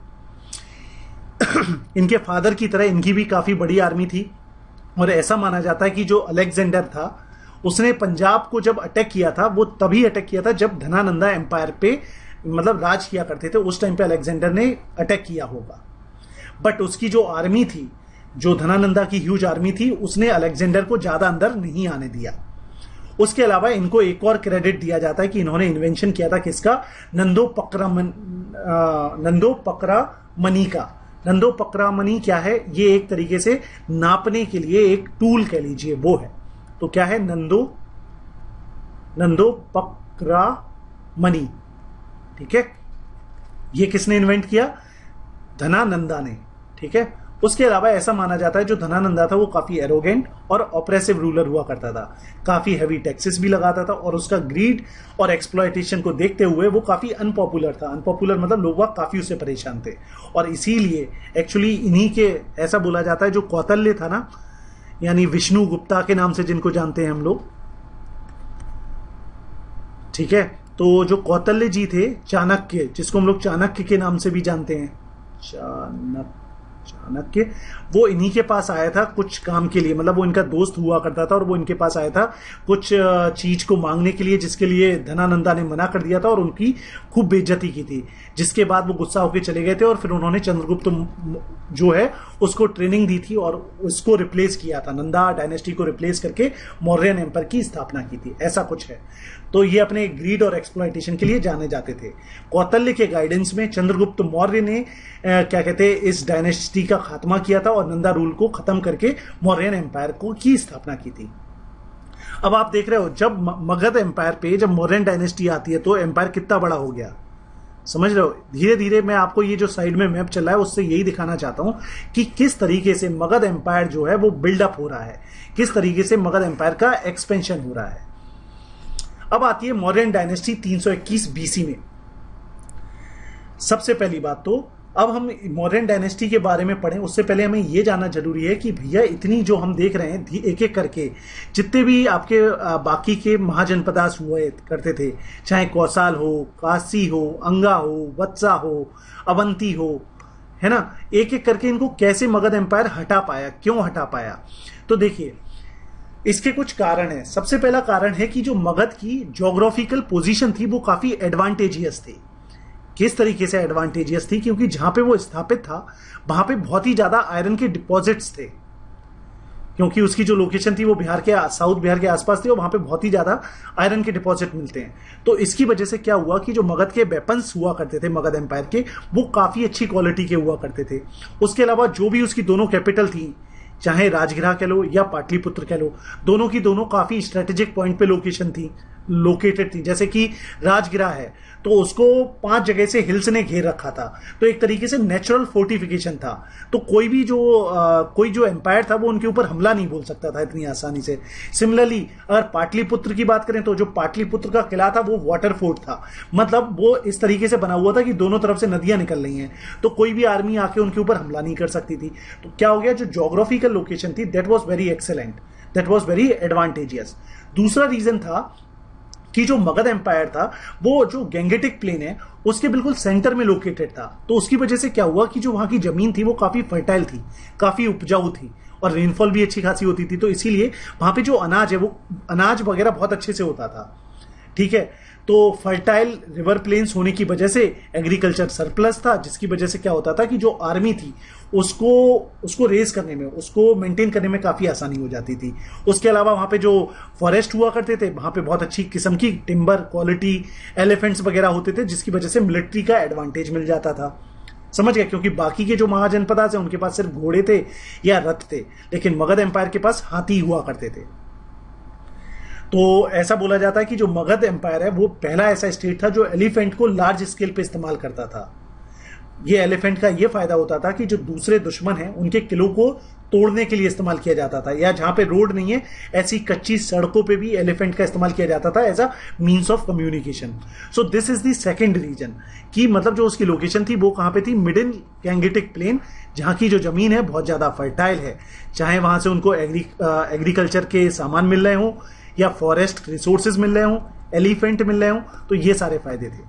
इनके फादर की तरह इनकी भी काफी बड़ी आर्मी थी, और ऐसा माना जाता है कि जो अलेक्जेंडर था उसने पंजाब को जब अटैक किया था वो तभी अटैक किया था जब धनानंदा एम्पायर पे मतलब राज किया करते थे, उस टाइम पे अलेक्जेंडर ने अटैक किया होगा। बट उसकी जो आर्मी थी, जो धनानंदा की ह्यूज आर्मी थी, उसने अलेक्जेंडर को ज्यादा अंदर नहीं आने दिया। उसके अलावा इनको एक और क्रेडिट दिया जाता है कि इन्होंने इन्वेंशन किया था किसका? नंदो पकरामणि का। नंदो पकरामणि क्या है? ये एक तरीके से नापने के लिए एक टूल कह लीजिए, वो है। तो क्या है? नंदो पकरामणि। ठीक है, ये किसने इन्वेंट किया? धनानंदा ने। ठीक है, उसके अलावा ऐसा माना जाता है जो धनानंदा था वो काफी एरोगेंट और ऑपरेसिव रूलर हुआ करता था, काफी हैवी टैक्सेस भी लगाता था, और उसका ग्रीड और एक्सप्लॉयटेशन को देखते हुए वो काफी अनपॉपुलर था। अनपॉपुलर मतलब लोग काफी उससे परेशान थे, और इसीलिए एक्चुअली इन्हीं के, ऐसा बोला जाता है जो कौतल्य था ना, यानी विष्णु गुप्ता के नाम से जिनको जानते हैं हम लोग, ठीक है, तो जो कौतल्य जी थे, चाणक्य, जिसको हम लोग चाणक्य के नाम से भी जानते हैं, चाणक्य, वो इन्हीं के पास आया था कुछ काम के लिए, मतलब वो इनका दोस्त हुआ करता था, और वो इनके पास आया था कुछ चीज को मांगने के लिए, जिसके लिए धनानंदा ने मना कर दिया था और उनकी खूब बेइज्जती की थी, जिसके बाद वो गुस्सा होकर चले गए थे, और फिर उन्होंने चंद्रगुप्त जो है उसको ट्रेनिंग दी थी और उसको रिप्लेस किया था, नंदा डायनेस्टी को रिप्लेस करके मौर्यन एम्पायर की स्थापना की थी, ऐसा कुछ है। तो ये अपने ग्रीड और एक्सप्लॉयटेशन के लिए जाने जाते थे। कौतल्य के गाइडेंस में चंद्रगुप्त मौर्य ने क्या कहते हैं इस डायनेस्टी का खात्मा किया था और नंदा रूल को खत्म करके मौर्यन एम्पायर को की स्थापना की थी। अब आप देख रहे हो जब मगध एम्पायर पे जब मौर्यन डायनेस्टी आती है तो एम्पायर कितना बड़ा हो गया, समझ रहे हो। धीरे धीरे मैं आपको ये जो साइड में मैप चल रहा है उससे यही दिखाना चाहता हूं कि किस तरीके से मगध एम्पायर जो है वो बिल्डअप हो रहा है, किस तरीके से मगध एम्पायर का एक्सपेंशन हो रहा है। अब आती है मौर्यन डायनेस्टी 321 बीसी में। सबसे पहली बात तो अब हम मौर्यन डायनेस्टी के बारे में पढ़ें उससे पहले हमें यह जानना जरूरी है कि भैया इतनी जो हम देख रहे हैं एक एक करके जितने भी आपके बाकी के महाजनपदास हुए करते थे, चाहे कौसाल हो, काशी हो, अंगा हो, वत्सा हो, अवंती हो, है ना, एक एक करके इनको कैसे मगध एम्पायर हटा पाया, क्यों हटा पाया। तो देखिए इसके कुछ कारण है। सबसे पहला कारण है कि जो मगध की ज्योग्राफिकल पोजीशन थी वो काफी एडवांटेजियस थी। किस तरीके से एडवांटेजियस थी? क्योंकि जहां पे वो स्थापित था वहां पे बहुत ही ज्यादा आयरन के डिपॉजिट्स थे, क्योंकि उसकी जो लोकेशन थी वो बिहार के साउथ बिहार के आसपास थी और वहां पे बहुत ही ज्यादा आयरन के डिपॉजिट मिलते हैं। तो इसकी वजह से क्या हुआ कि जो मगध के वेपन्स हुआ करते थे मगध एम्पायर के, वो काफी अच्छी क्वालिटी के हुआ करते थे। उसके अलावा जो भी उसकी दोनों कैपिटल थी, चाहे राजगृह कह लो या पाटलिपुत्र कह लो, दोनों की दोनों काफी स्ट्रेटेजिक पॉइंट पे लोकेटेड थी। जैसे कि राजगृह है तो उसको 5 जगह से हिल्स ने घेर रखा था, तो एक तरीके से नेचुरल फोर्टिफिकेशन था। तो कोई जो एम्पायर था वो उनके ऊपर हमला नहीं बोल सकता था इतनी आसानी से। सिमिलरली अगर पाटलिपुत्र की बात करें तो जो पाटलिपुत्र का किला था वो वाटर फोर्ट था, मतलब वो इस तरीके से बना हुआ था कि दोनों तरफ से नदियां निकल रही हैं, तो कोई भी आर्मी आके उनके ऊपर हमला नहीं कर सकती थी। तो क्या हो गया, जो ज्योग्राफिकल लोकेशन थी that was very excellent, that was very advantageous. दूसरा रीजन था कि जो मगध एम्पायर था वो जो गैंगेटिक प्लेन है उसके बिल्कुल सेंटर में लोकेटेड था। तो उसकी वजह से क्या हुआ कि जो वहां की जमीन थी वो काफी फर्टाइल थी, काफी उपजाऊ थी और रेनफॉल भी अच्छी खासी होती थी। तो इसीलिए वहां पे जो अनाज है वो अनाज वगैरह बहुत अच्छे से होता था। ठीक है, तो फर्टाइल रिवर प्लेन्स होने की वजह से एग्रीकल्चर सरप्लस था, जिसकी वजह से क्या होता था कि जो आर्मी थी उसको उसको रेज करने में, उसको मेंटेन करने में काफी आसानी हो जाती थी। उसके अलावा वहां पे जो फॉरेस्ट हुआ करते थे, वहां पे बहुत अच्छी किस्म की टिम्बर क्वालिटी एलिफेंट्स वगैरह होते थे, जिसकी वजह से मिलिट्री का एडवांटेज मिल जाता था। समझ गया? क्योंकि बाकी के जो महाजनपदा थे उनके पास सिर्फ घोड़े थे या रथ थे, लेकिन मगध एम्पायर के पास हाथी हुआ करते थे। तो ऐसा बोला जाता है कि जो मगध एम्पायर है वो पहला ऐसा स्टेट था जो एलिफेंट को लार्ज स्केल पे इस्तेमाल करता था। ये एलिफेंट का ये फायदा होता था कि जो दूसरे दुश्मन हैं उनके किलों को तोड़ने के लिए इस्तेमाल किया जाता था, या जहां पे रोड नहीं है ऐसी कच्ची सड़कों पे भी एलिफेंट का इस्तेमाल किया जाता था as a means of communication. So this is the second reason कि मतलब जो उसकी लोकेशन थी वो कहां पे थी, मिडिल गैंगेटिक प्लेन, जहां की जो जमीन है बहुत ज्यादा फर्टाइल है, चाहे वहां से उनको एग्रीकल्चर के सामान मिल रहे हों या फॉरेस्ट रिसोर्सेज मिल रहे हों, एलिफेंट मिल रहे हों, तो ये सारे फायदे थे।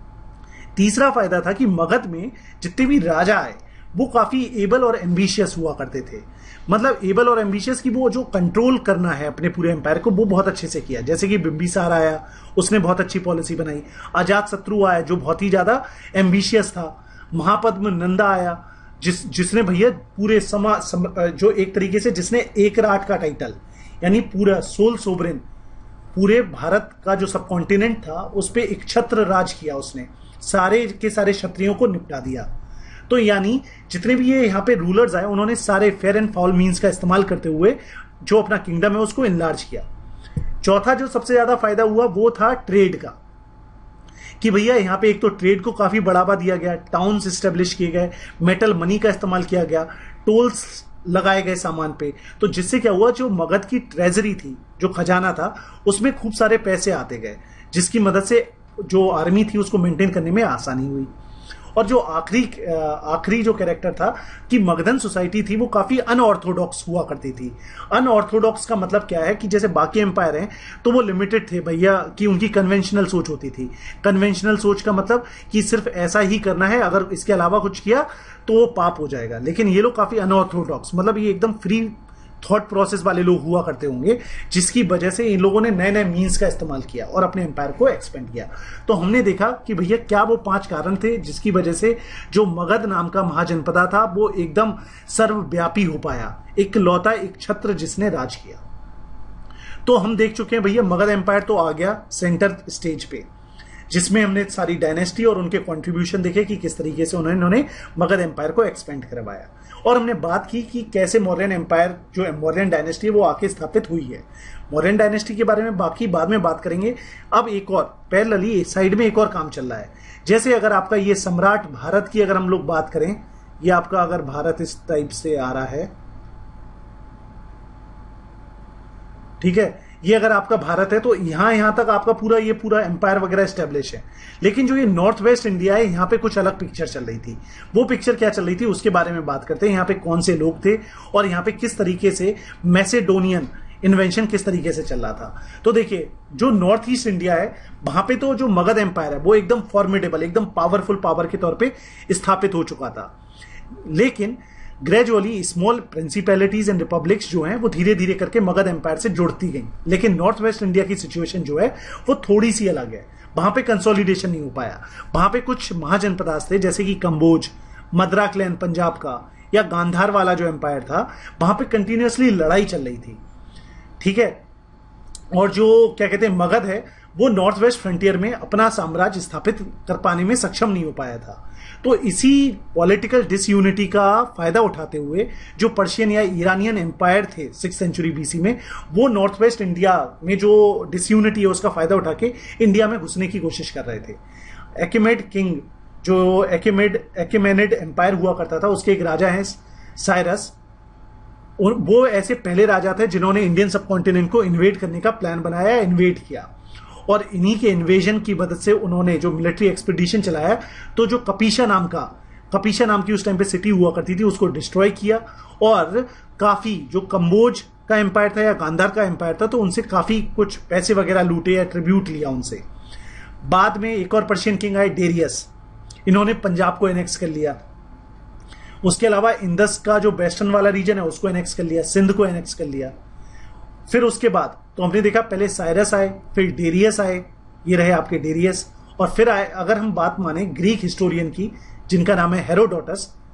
तीसरा फायदा था कि मगध में जितने भी राजा आए वो काफी एबल और एम्बिशियस हुआ करते थे। मतलब एबल और एम्बिशियस की वो जो कंट्रोल करना है अपने पूरे एम्पायर को वो बहुत अच्छे से किया। जैसे कि बिंबिसार आया, उसने बहुत अच्छी पॉलिसी बनाई। अजात शत्रु आया जो बहुत ही ज्यादा एम्बिशियस था। महापद्म नंदा आया जिसने भैया पूरे जो एक तरीके से जिसने एक राट का टाइटल, यानी पूरा सोल सोवरेन, पूरे भारत का जो सब कॉन्टिनेंट था उस पर एक छत्र राज किया। उसने सारे के सारे क्षत्रियों को निपटा दिया। तो यानी जितने भी ये यहाँ पे रूलर्स आए उन्होंने सारे फेयर एंड फाउल मीन्स का इस्तेमाल करते हुए जो अपना किंगडम है उसको इनलार्ज किया। चौथा जो सबसे ज्यादा फायदा हुआ वो था ट्रेड का, कि भैया यहाँ पे एक तो ट्रेड को काफी बढ़ावा दिया गया, टाउन्स एस्टेब्लिश किए गए, मेटल मनी का इस्तेमाल किया गया, टोल्स लगाए गए सामान पे। तो जिससे क्या हुआ, जो मगध की ट्रेजरी थी, जो खजाना था, उसमें खूब सारे पैसे आते गए, जिसकी मदद से जो आर्मी थी उसको मेंटेन करने में आसानी हुई। और जो आखिरी जो कैरेक्टर था कि मगधन सोसाइटी थी वो काफी अनऑर्थोडॉक्स हुआ करती थी। अनऑर्थोडॉक्स का मतलब क्या है कि जैसे बाकी एम्पायर हैं तो वो लिमिटेड थे भैया, कि उनकी कन्वेंशनल सोच होती थी। कन्वेंशनल सोच का मतलब कि सिर्फ ऐसा ही करना है, अगर इसके अलावा कुछ किया तो वो पाप हो जाएगा। लेकिन ये लोग काफी अनऑर्थोडॉक्स, मतलब ये एकदम फ्री थॉट प्रोसेस वाले लोग हुआ करते होंगे, जिसकी वजह से इन लोगों ने नए नए मीन्स का इस्तेमाल किया और अपने एम्पायर को एक्सपेंड किया। तो हमने देखा कि भैया क्या वो 5 कारण थे जिसकी वजह से जो मगध नाम का महाजनपदा था वो एकदम सर्वव्यापी हो पाया, एक लौता एक छत्र जिसने राज किया। तो हम देख चुके हैं भैया मगध एम्पायर तो आ गया सेंटर स्टेज पे, जिसमें हमने सारी डायनेस्टी और उनके कंट्रीब्यूशन देखे कि किस तरीके से उन्होंने मगध एम्पायर को एक्सपेंड करवाया। और हमने बात की कि कैसे मौर्यन एम्पायर, जो मौर्यन डायनेस्टी है, वो आके स्थापित हुई है। मौर्यन डायनेस्टी के बारे में बाकी बाद में बात करेंगे। अब एक और पैरेलली साइड में एक और काम चल रहा है। जैसे अगर आपका ये सम्राट भारत की अगर हम लोग बात करें, ये आपका अगर भारत इस टाइप से आ रहा है, ठीक है, ये अगर आपका भारत है तो यहां तक आपका पूरा एम्पायर वगैरह एस्टेब्लिश है। लेकिन जो ये नॉर्थ वेस्ट इंडिया है, यहां पे कुछ अलग पिक्चर चल रही थी। वो पिक्चर क्या चल रही थी उसके बारे में बात करते हैं। यहां पे कौन से लोग थे और यहां पे किस तरीके से मैसेडोनियन इन्वेंशन किस तरीके से चल रहा था। तो देखिए, जो नॉर्थ ईस्ट इंडिया है वहां पे तो जो मगध एम्पायर है वो एकदम फॉर्मिडेबल, एकदम पावरफुल पावर के तौर पर स्थापित हो चुका था। लेकिन gradually small principalities and republics जो हैं वो धीरे धीरे करके मगध एम्पायर से जुड़ती गई। लेकिन नॉर्थ वेस्ट इंडिया की सिचुएशन जो है वो थोड़ी सी अलग है। वहां पे कंसोलिडेशन नहीं हो पाया। वहां पे कुछ महाजनपदास थे जैसे कि कंबोज, मद्रा क्लैन पंजाब का, या गांधार वाला जो एम्पायर था, वहां पे कंटिन्यूअसली लड़ाई चल रही थी। ठीक है, और जो क्या कहते हैं मगध है वो नॉर्थ वेस्ट फ्रंटियर में अपना साम्राज्य स्थापित कर पाने में सक्षम नहीं हो पाया था। तो इसी पॉलिटिकल डिसयूनिटी का फायदा उठाते हुए जो पर्शियन या ईरानियन एम्पायर थे 6th सेंचुरी बीसी में, वो नॉर्थ वेस्ट इंडिया में जो डिसयूनिटी है उसका फायदा उठा के इंडिया में घुसने की कोशिश कर रहे थे। एकेमेड किंग, जो एकेमेनिड एम्पायर हुआ करता था, उसके एक राजा हैं साइरस, वो ऐसे पहले राजा थे जिन्होंने इंडियन सब कॉन्टिनेंट को इन्वेड करने का प्लान बनाया, इन्वेड किया। और इन्हीं के इन्वेजन की मदद से उन्होंने जो मिलिट्री एक्सपीडिशन चलाया, तो जो कपीशा नाम की उस टाइम पे सिटी हुआ करती थी उसको डिस्ट्रॉय किया। और काफी जो कंबोज का एम्पायर था या गांधार का एम्पायर था, तो उनसे काफी कुछ पैसे वगैरह लूटे या ट्रिब्यूट लिया उनसे। बाद में एक और पर्शियन किंग आए डेरियस, इन्होंने पंजाब को एनेक्स कर लिया। उसके अलावा इंदस का जो वेस्टर्न वाला रीजन है उसको एनेक्स कर लिया, सिंध को एनेक्स कर लिया। फिर उसके बाद तो हमने देखा पहले साइरस आए, फिर डेरियस आए, ये रहे आपके डेरियस। और फिर आए, अगर हम बात माने ग्रीक हिस्टोरियन की जिनका नाम है हेरोडोटस,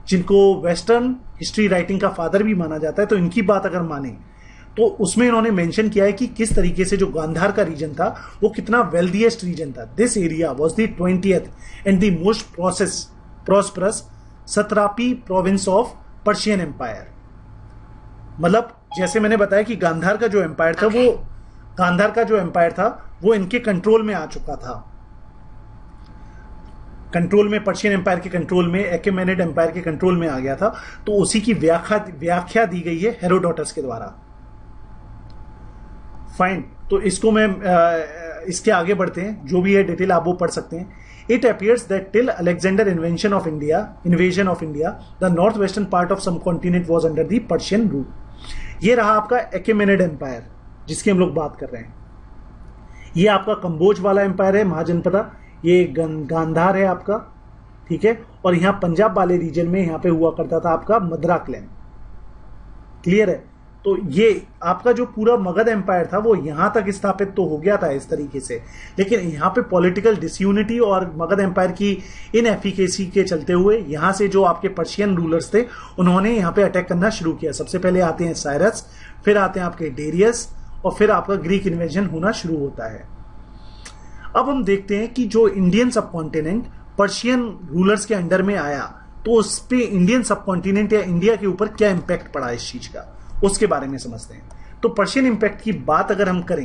जिनको वेस्टर्न हिस्ट्री राइटिंग का फादर भी माना जाता है, तो इनकी बात अगर माने तो उसमें इन्होंने मेंशन किया है कि किस तरीके से जो गांधार का रीजन था वो कितना वेल्दीएस्ट रीजन था। This area was the 20th and the most prosperous satrapy province of Persian empire. मतलब जैसे मैंने बताया कि गांधार का जो एम्पायर था वो इनके कंट्रोल में आ चुका था, कंट्रोल में, पर्शियन एम्पायर के कंट्रोल में, एक्मेनिड एम्पायर के कंट्रोल में आ गया था। तो उसी की व्याख्या दी गई है हेरोडोटस के द्वारा। फाइन, तो इसको मैं इसके आगे बढ़ते हैं, जो भी है डिटेल आप वो पढ़ सकते हैं। It appears that till Alexander invention of India the north western part of subcontinent was under the Persian rule. ये रहा आपका एक्मेनिड एम्पायर जिसकी हम लोग बात कर रहे हैं। ये आपका कंबोज वाला एम्पायर है, महाजनपदा, ये गांधार है आपका, ठीक है। और यहां पंजाब वाले रीजन में यहां पे हुआ करता था आपका मद्रा क्लैन। क्लियर है? तो ये आपका जो पूरा मगध एम्पायर था वो यहां तक स्थापित तो हो गया था इस तरीके से, लेकिन यहां पे पॉलिटिकल डिसयूनिटी और मगध एम्पायर की इनएफिकेसी के चलते हुए यहां से जो आपके पर्शियन रूलर्स थे उन्होंने यहां पे अटैक करना शुरू किया। सबसे पहले आते हैं साइरस, फिर आते हैं आपके डेरियस, और फिर आपका ग्रीक इन्वेजन होना शुरू होता है। अब हम देखते हैं कि जो इंडियन सबकॉन्टिनेंट पर्शियन रूलर्स के अंडर में आया तो उस पे इंडियन सबकॉन्टिनेंट या इंडिया के ऊपर क्या इंपैक्ट पड़ा इस चीज का, उसके बारे में समझते हैं। तो पर्शियन इंपैक्ट की बात अगर हम करें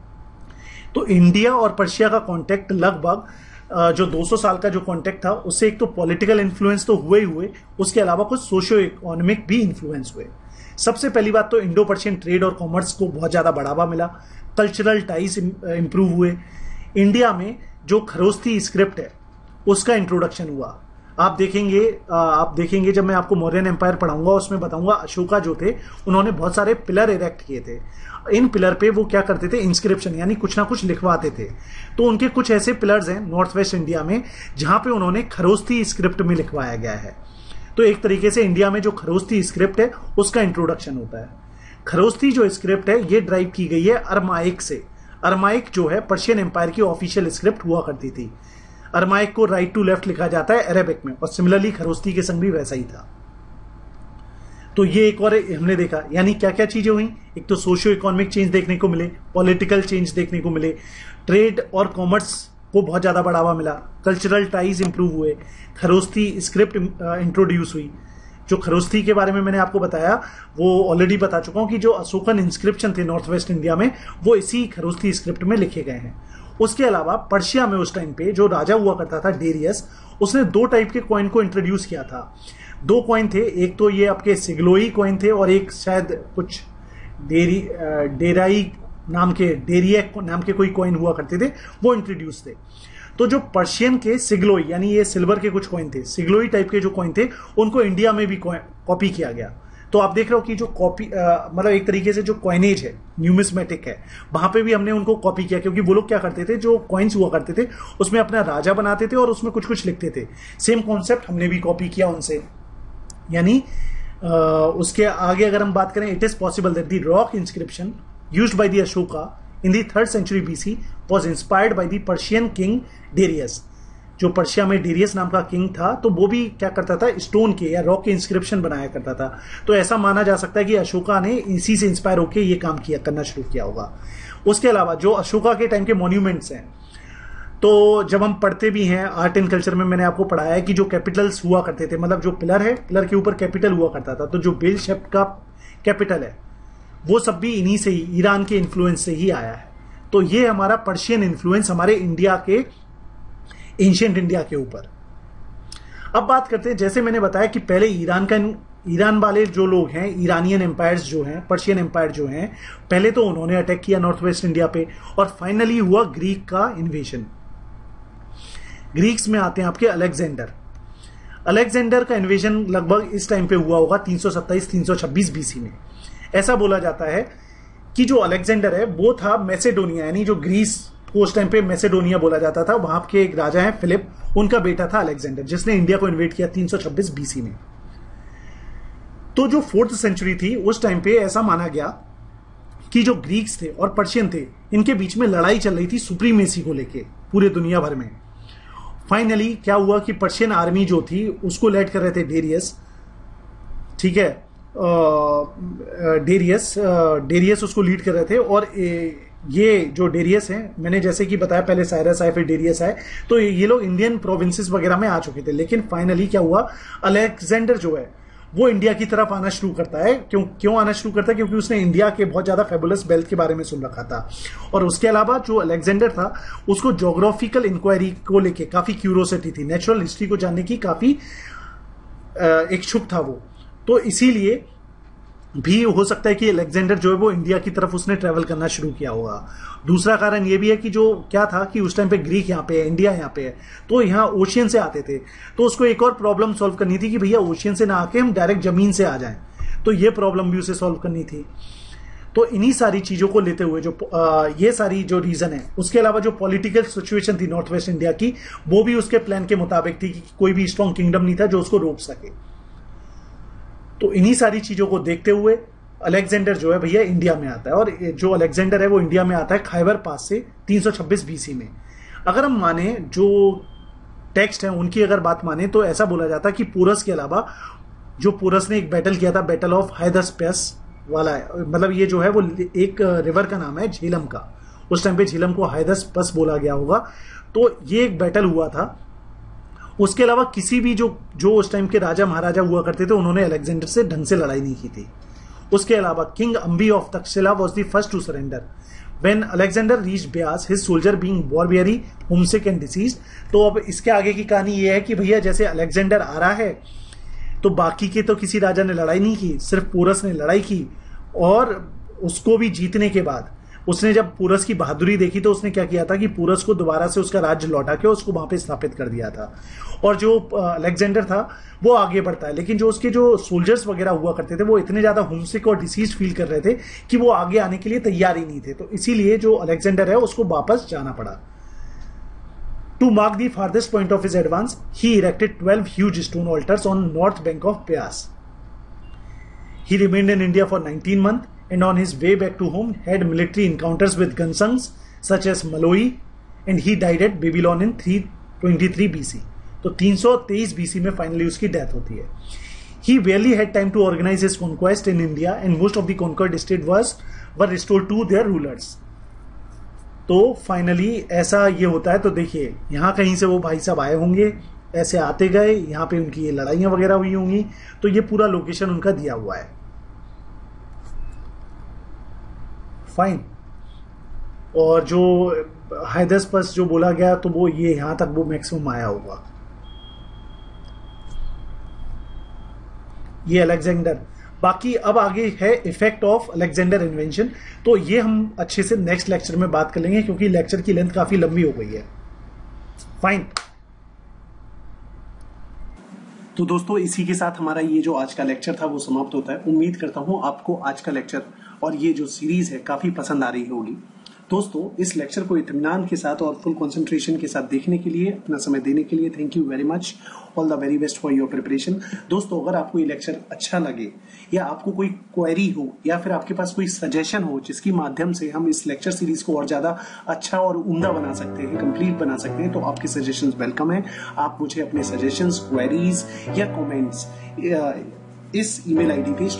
तो इंडिया और पर्शिया का कॉन्टेक्ट लगभग जो 200 साल का जो कॉन्टेक्ट था उससे एक तो पॉलिटिकल इन्फ्लुएंस तो हुए, उसके अलावा कुछ सोशियो इकोनॉमिक भी इन्फ्लुएंस हुए। सबसे पहली बात तो इंडो पर्शियन ट्रेड और कॉमर्स को बहुत ज्यादा बढ़ावा मिला, कल्चरल टाइज इंप्रूव हुए। इंडिया में जो खरोस्ती स्क्रिप्ट है उसका इंट्रोडक्शन हुआ। आप देखेंगे जब मैं आपको मौर्यन एम्पायर पढ़ाऊंगा उसमें बताऊंगा अशोका जो थे उन्होंने बहुत सारे पिलर इरेक्ट किए थे। इन पिलर पे वो क्या करते थे, इंस्क्रिप्शन यानी कुछ ना कुछ लिखवाते थे। तो उनके कुछ ऐसे पिलर्स हैं नॉर्थ वेस्ट इंडिया में जहां पे उन्होंने खरोस्ती स्क्रिप्ट में लिखवाया गया है। तो एक तरीके से इंडिया में जो खरोस्ती स्क्रिप्ट है उसका इंट्रोडक्शन होता है। खरोस्ती जो स्क्रिप्ट है ये ड्राइव की गई है अरमाइक से। अरमाइक जो है पर्शियन एम्पायर की ऑफिशियल स्क्रिप्ट हुआ करती थी। अरमाइक को राइट टू लेफ्ट लिखा जाता है अरेबिक में, और सिमिलरली खरोस्ती के संग भी वैसा ही था। तो ये एक और हमने देखा, यानी क्या क्या चीजें हुई, एक तो सोशियो इकोनॉमिक चेंज देखने को मिले, पॉलिटिकल चेंज देखने को मिले, ट्रेड और कॉमर्स को बहुत ज्यादा बढ़ावा मिला, कल्चरल टाइज इंप्रूव हुए, खरोस्ती स्क्रिप्ट इंट्रोड्यूस हुई। जो खरोस्ती के बारे में मैंने आपको बताया वो ऑलरेडी बता चुका हूं कि जो अशोकन इंस्क्रिप्शन थे नॉर्थ वेस्ट इंडिया में वो इसी खरोस्ती स्क्रिप्ट में लिखे गए हैं। उसके अलावा पर्शिया में उस टाइम पे जो राजा हुआ करता था डेरियस, उसने 2 टाइप के कॉइन को इंट्रोड्यूस किया था। 2 कॉइन थे, एक तो ये आपके सिग्लोई कॉइन थे और एक शायद कुछ डेरियक नाम के कोई कॉइन हुआ करते थे, वो इंट्रोड्यूस थे। तो जो पर्शियन के सिग्लोई यानी ये सिल्वर के कुछ कॉइन थे, सिग्लोई टाइप के जो कॉइन थे उनको इंडिया में भी कॉपी किया गया। तो आप देख रहे हो कि जो कॉपी मतलब एक तरीके से जो कॉइनेज है न्यूमिस्मेटिक है वहां पे भी हमने उनको कॉपी किया, क्योंकि वो लोग क्या करते थे, जो कॉइन्स हुआ करते थे उसमें अपना राजा बनाते थे और उसमें कुछ कुछ लिखते थे। सेम कॉन्सेप्ट हमने भी कॉपी किया उनसे। यानी उसके आगे अगर हम बात करें, it is possible that the rock inscription used by the Ashoka in the 3rd century BC was inspired by the Persian king Darius। जो पर्शिया में डेरियस नाम का किंग था तो वो भी क्या करता था, स्टोन के या रॉक के इंस्क्रिप्शन बनाया करता था। तो ऐसा माना जा सकता है कि अशोका ने इसी से इंस्पायर होकर ये काम करना शुरू किया होगा। उसके अलावा जो अशोका के टाइम के मॉन्यूमेंट्स हैं, तो जब हम पढ़ते भी हैं आर्ट एंड कल्चर में, मैंने आपको पढ़ाया है कि जो कैपिटल्स हुआ करते थे, मतलब जो पिलर है, पिलर के ऊपर कैपिटल हुआ करता था, तो जो बेल शेप का कैपिटल है वो सब भी इन्हीं से ही, ईरान के इन्फ्लुएंस से ही आया है। तो ये हमारा पर्शियन इन्फ्लुएंस हमारे इंडिया के, एंशिएंट इंडिया के ऊपर। अब बात करते हैं, जैसे मैंने बताया कि पहले ईरान वाले जो लोग हैं, ईरानियन एम्पायर्स जो हैं, पर्शियन एम्पायर जो हैं, पहले तो उन्होंने अटैक किया नॉर्थ वेस्ट इंडिया पे, और फाइनली हुआ ग्रीक का इन्वेजन। ग्रीक्स में आते हैं आपके अलेक्जेंडर का इन्वेजन लगभग इस टाइम पे हुआ होगा 327-326 बीसी में। ऐसा बोला जाता है कि जो अलेक्जेंडर है वो था मैसेडोनिया, यानी जो ग्रीस को उस टाइम पे मैसेडोनिया बोला जाता था, वहां के एक राजा हैं फिलिप, उनका बेटा था अलेक्जेंडर, जिसने इंडिया को इन्वेड किया 326 बीसी में। तो जो 4th सेंचुरी थी उस टाइम पे ऐसा माना गया कि जो ग्रीक्स थे और पर्शियन थे, इनके बीच में लड़ाई चल रही थी सुप्रीमेसी को लेके पूरे दुनिया भर में। फाइनली क्या हुआ कि पर्शियन आर्मी जो थी उसको लेड कर रहे थे डेरियस, ठीक है, डेरियस उसको लीड कर रहे थे। और ये जो डेरियस हैं, मैंने जैसे कि बताया पहले साइरस आए फिर डेरियस आए, तो ये लोग इंडियन प्रोविंसेस वगैरह में आ चुके थे। लेकिन फाइनली क्या हुआ, अलेक्जेंडर जो है वो इंडिया की तरफ आना शुरू करता है। क्यों आना शुरू करता है? क्योंकि उसने इंडिया के बहुत ज्यादा फेबुलस वेल्थ के बारे में सुन रखा था। और उसके अलावा जो अलेक्जेंडर था उसको ज्योग्राफिकल इंक्वायरी को लेके काफी क्यूरियोसिटी थी, नेचुरल हिस्ट्री को जानने की काफी इच्छुक था वो। तो इसीलिए भी हो सकता है कि अलेक्जेंडर जो है वो इंडिया की तरफ उसने ट्रेवल करना शुरू किया होगा। दूसरा कारण ये भी है कि जो क्या था कि उस टाइम पे ग्रीक यहाँ पे है, इंडिया यहाँ पे है, तो यहाँ ओशियन से आते थे। तो उसको एक और प्रॉब्लम सॉल्व करनी थी कि भैया ओशियन से ना आके हम डायरेक्ट जमीन से आ जाएं, तो ये प्रॉब्लम भी उसे सॉल्व करनी थी। तो इन्हीं सारी चीजों को लेते हुए जो ये सारी जो रीजन है, उसके अलावा जो पॉलिटिकल सिचुएशन थी नॉर्थ वेस्ट इंडिया की, वो भी उसके प्लान के मुताबिक थी कि कोई भी स्ट्रॉन्ग किंगडम नहीं था जो उसको रोक सके। तो इन्हीं सारी चीजों को देखते हुए अलेक्जेंडर जो है भैया इंडिया में आता है। और जो अलेक्जेंडर है वो इंडिया में आता है खाइबर पास से 326 बीसी में। अगर हम माने जो टेक्स्ट है उनकी अगर बात माने तो ऐसा बोला जाता है कि पोरस के अलावा जो पोरस ने एक बैटल किया था, बैटल ऑफ हाइदस्पेस वाला है, मतलब ये जो है वो एक रिवर का नाम है झेलम का। उस टाइम पे झेलम को हाइदस्पेस बोला गया होगा। तो ये एक बैटल हुआ था। उसके अलावा किसी भी जो उस टाइम के राजा महाराजा हुआ करते थे उन्होंने अलेक्जेंडर से ढंग से लड़ाई नहीं की थी। उसके अलावा king Ambhi of Taxila was the first to surrender when Alexander reached Beas, his soldier being were very homesick and diseased. तो अब इसके आगे की कहानी ये है कि भैया जैसे अलेक्जेंडर आ रहा है तो बाकी के तो किसी राजा ने लड़ाई नहीं की, सिर्फ पोरस ने लड़ाई की। और उसको भी जीतने के बाद उसने जब पोरस की बहादुरी देखी तो उसने क्या किया था कि पोरस को दोबारा से उसका राज्य लौटा के उसको वहां पे स्थापित कर दिया था। और जो अलेक्जेंडर था वो आगे बढ़ता है, लेकिन जो उसके जो सोल्जर्स वगैरह हुआ करते थे वो इतने ज्यादा होमसिक और डिसीज फील कर रहे थे कि वो आगे आने के लिए तैयार ही नहीं थे। तो इसीलिए जो अलेक्जेंडर है उसको वापस जाना पड़ा। To mark the farthest point of his advance he erected 12 huge stone altars on north bank of Beas. He remained in India for 19 months and on his way back to home had military encounters with Gansangs such as Maloi and he died at Babylon in 323 BC. तो 323 BC में फाइनली उसकी डेथ होती है। He barely had time to organize his conquest in India and most of the conquered state were restored to their rulers. तो फाइनली ऐसा ये होता है। तो देखिए यहाँ कहीं से वो भाई साहब आए होंगे, ऐसे आते गए, यहाँ पे उनकी ये लड़ाइयां वगैरह हुई होंगी। तो ये पूरा लोकेशन उनका दिया हुआ है। फाइन। और जो हाइदस्पेस जो बोला गया तो वो ये यहां तक वो मैक्सिमम आया होगा। ये अलेक्जेंडर। बाकी अब आगे है इफेक्ट ऑफ अलेक्जेंडर इन्वेंशन। तो ये हम अच्छे से नेक्स्ट लेक्चर में बात कर लेंगे क्योंकि लेक्चर की लेंथ काफी लंबी हो गई है। फाइन। तो दोस्तों इसी के साथ हमारा ये जो आज का लेक्चर था वो समाप्त होता है। उम्मीद करता हूं आपको आज का लेक्चर और ये जो सीरीज है काफी पसंद आ रही होगी। दोस्तों इस लेक्चर को इत्मीनान के साथ और फुल कंसंट्रेशन के साथ देखने के लिए, अपना समय देने के लिए thank you very much. All the very best for your preparation. दोस्तों अगर आपको ये लेक्चर अच्छा लगे या आपको कोई क्वेरी हो या फिर आपके पास कोई सजेशन हो जिसकी माध्यम से हम इस लेक्चर सीरीज को और ज्यादा अच्छा और उम्दा बना सकते हैं, कंप्लीट बना सकते हैं, तो आपके सजेशंस वेलकम है। आप मुझे अपने सजेशंस, क्वेरीज या कमेंट्स इस ईमेल आईडी पे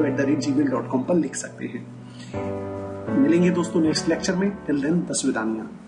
street0199@gmail.com पर लिख सकते हैं। मिलेंगे दोस्तों नेक्स्ट लेक्चर में। Till then, तस्वीदानिया।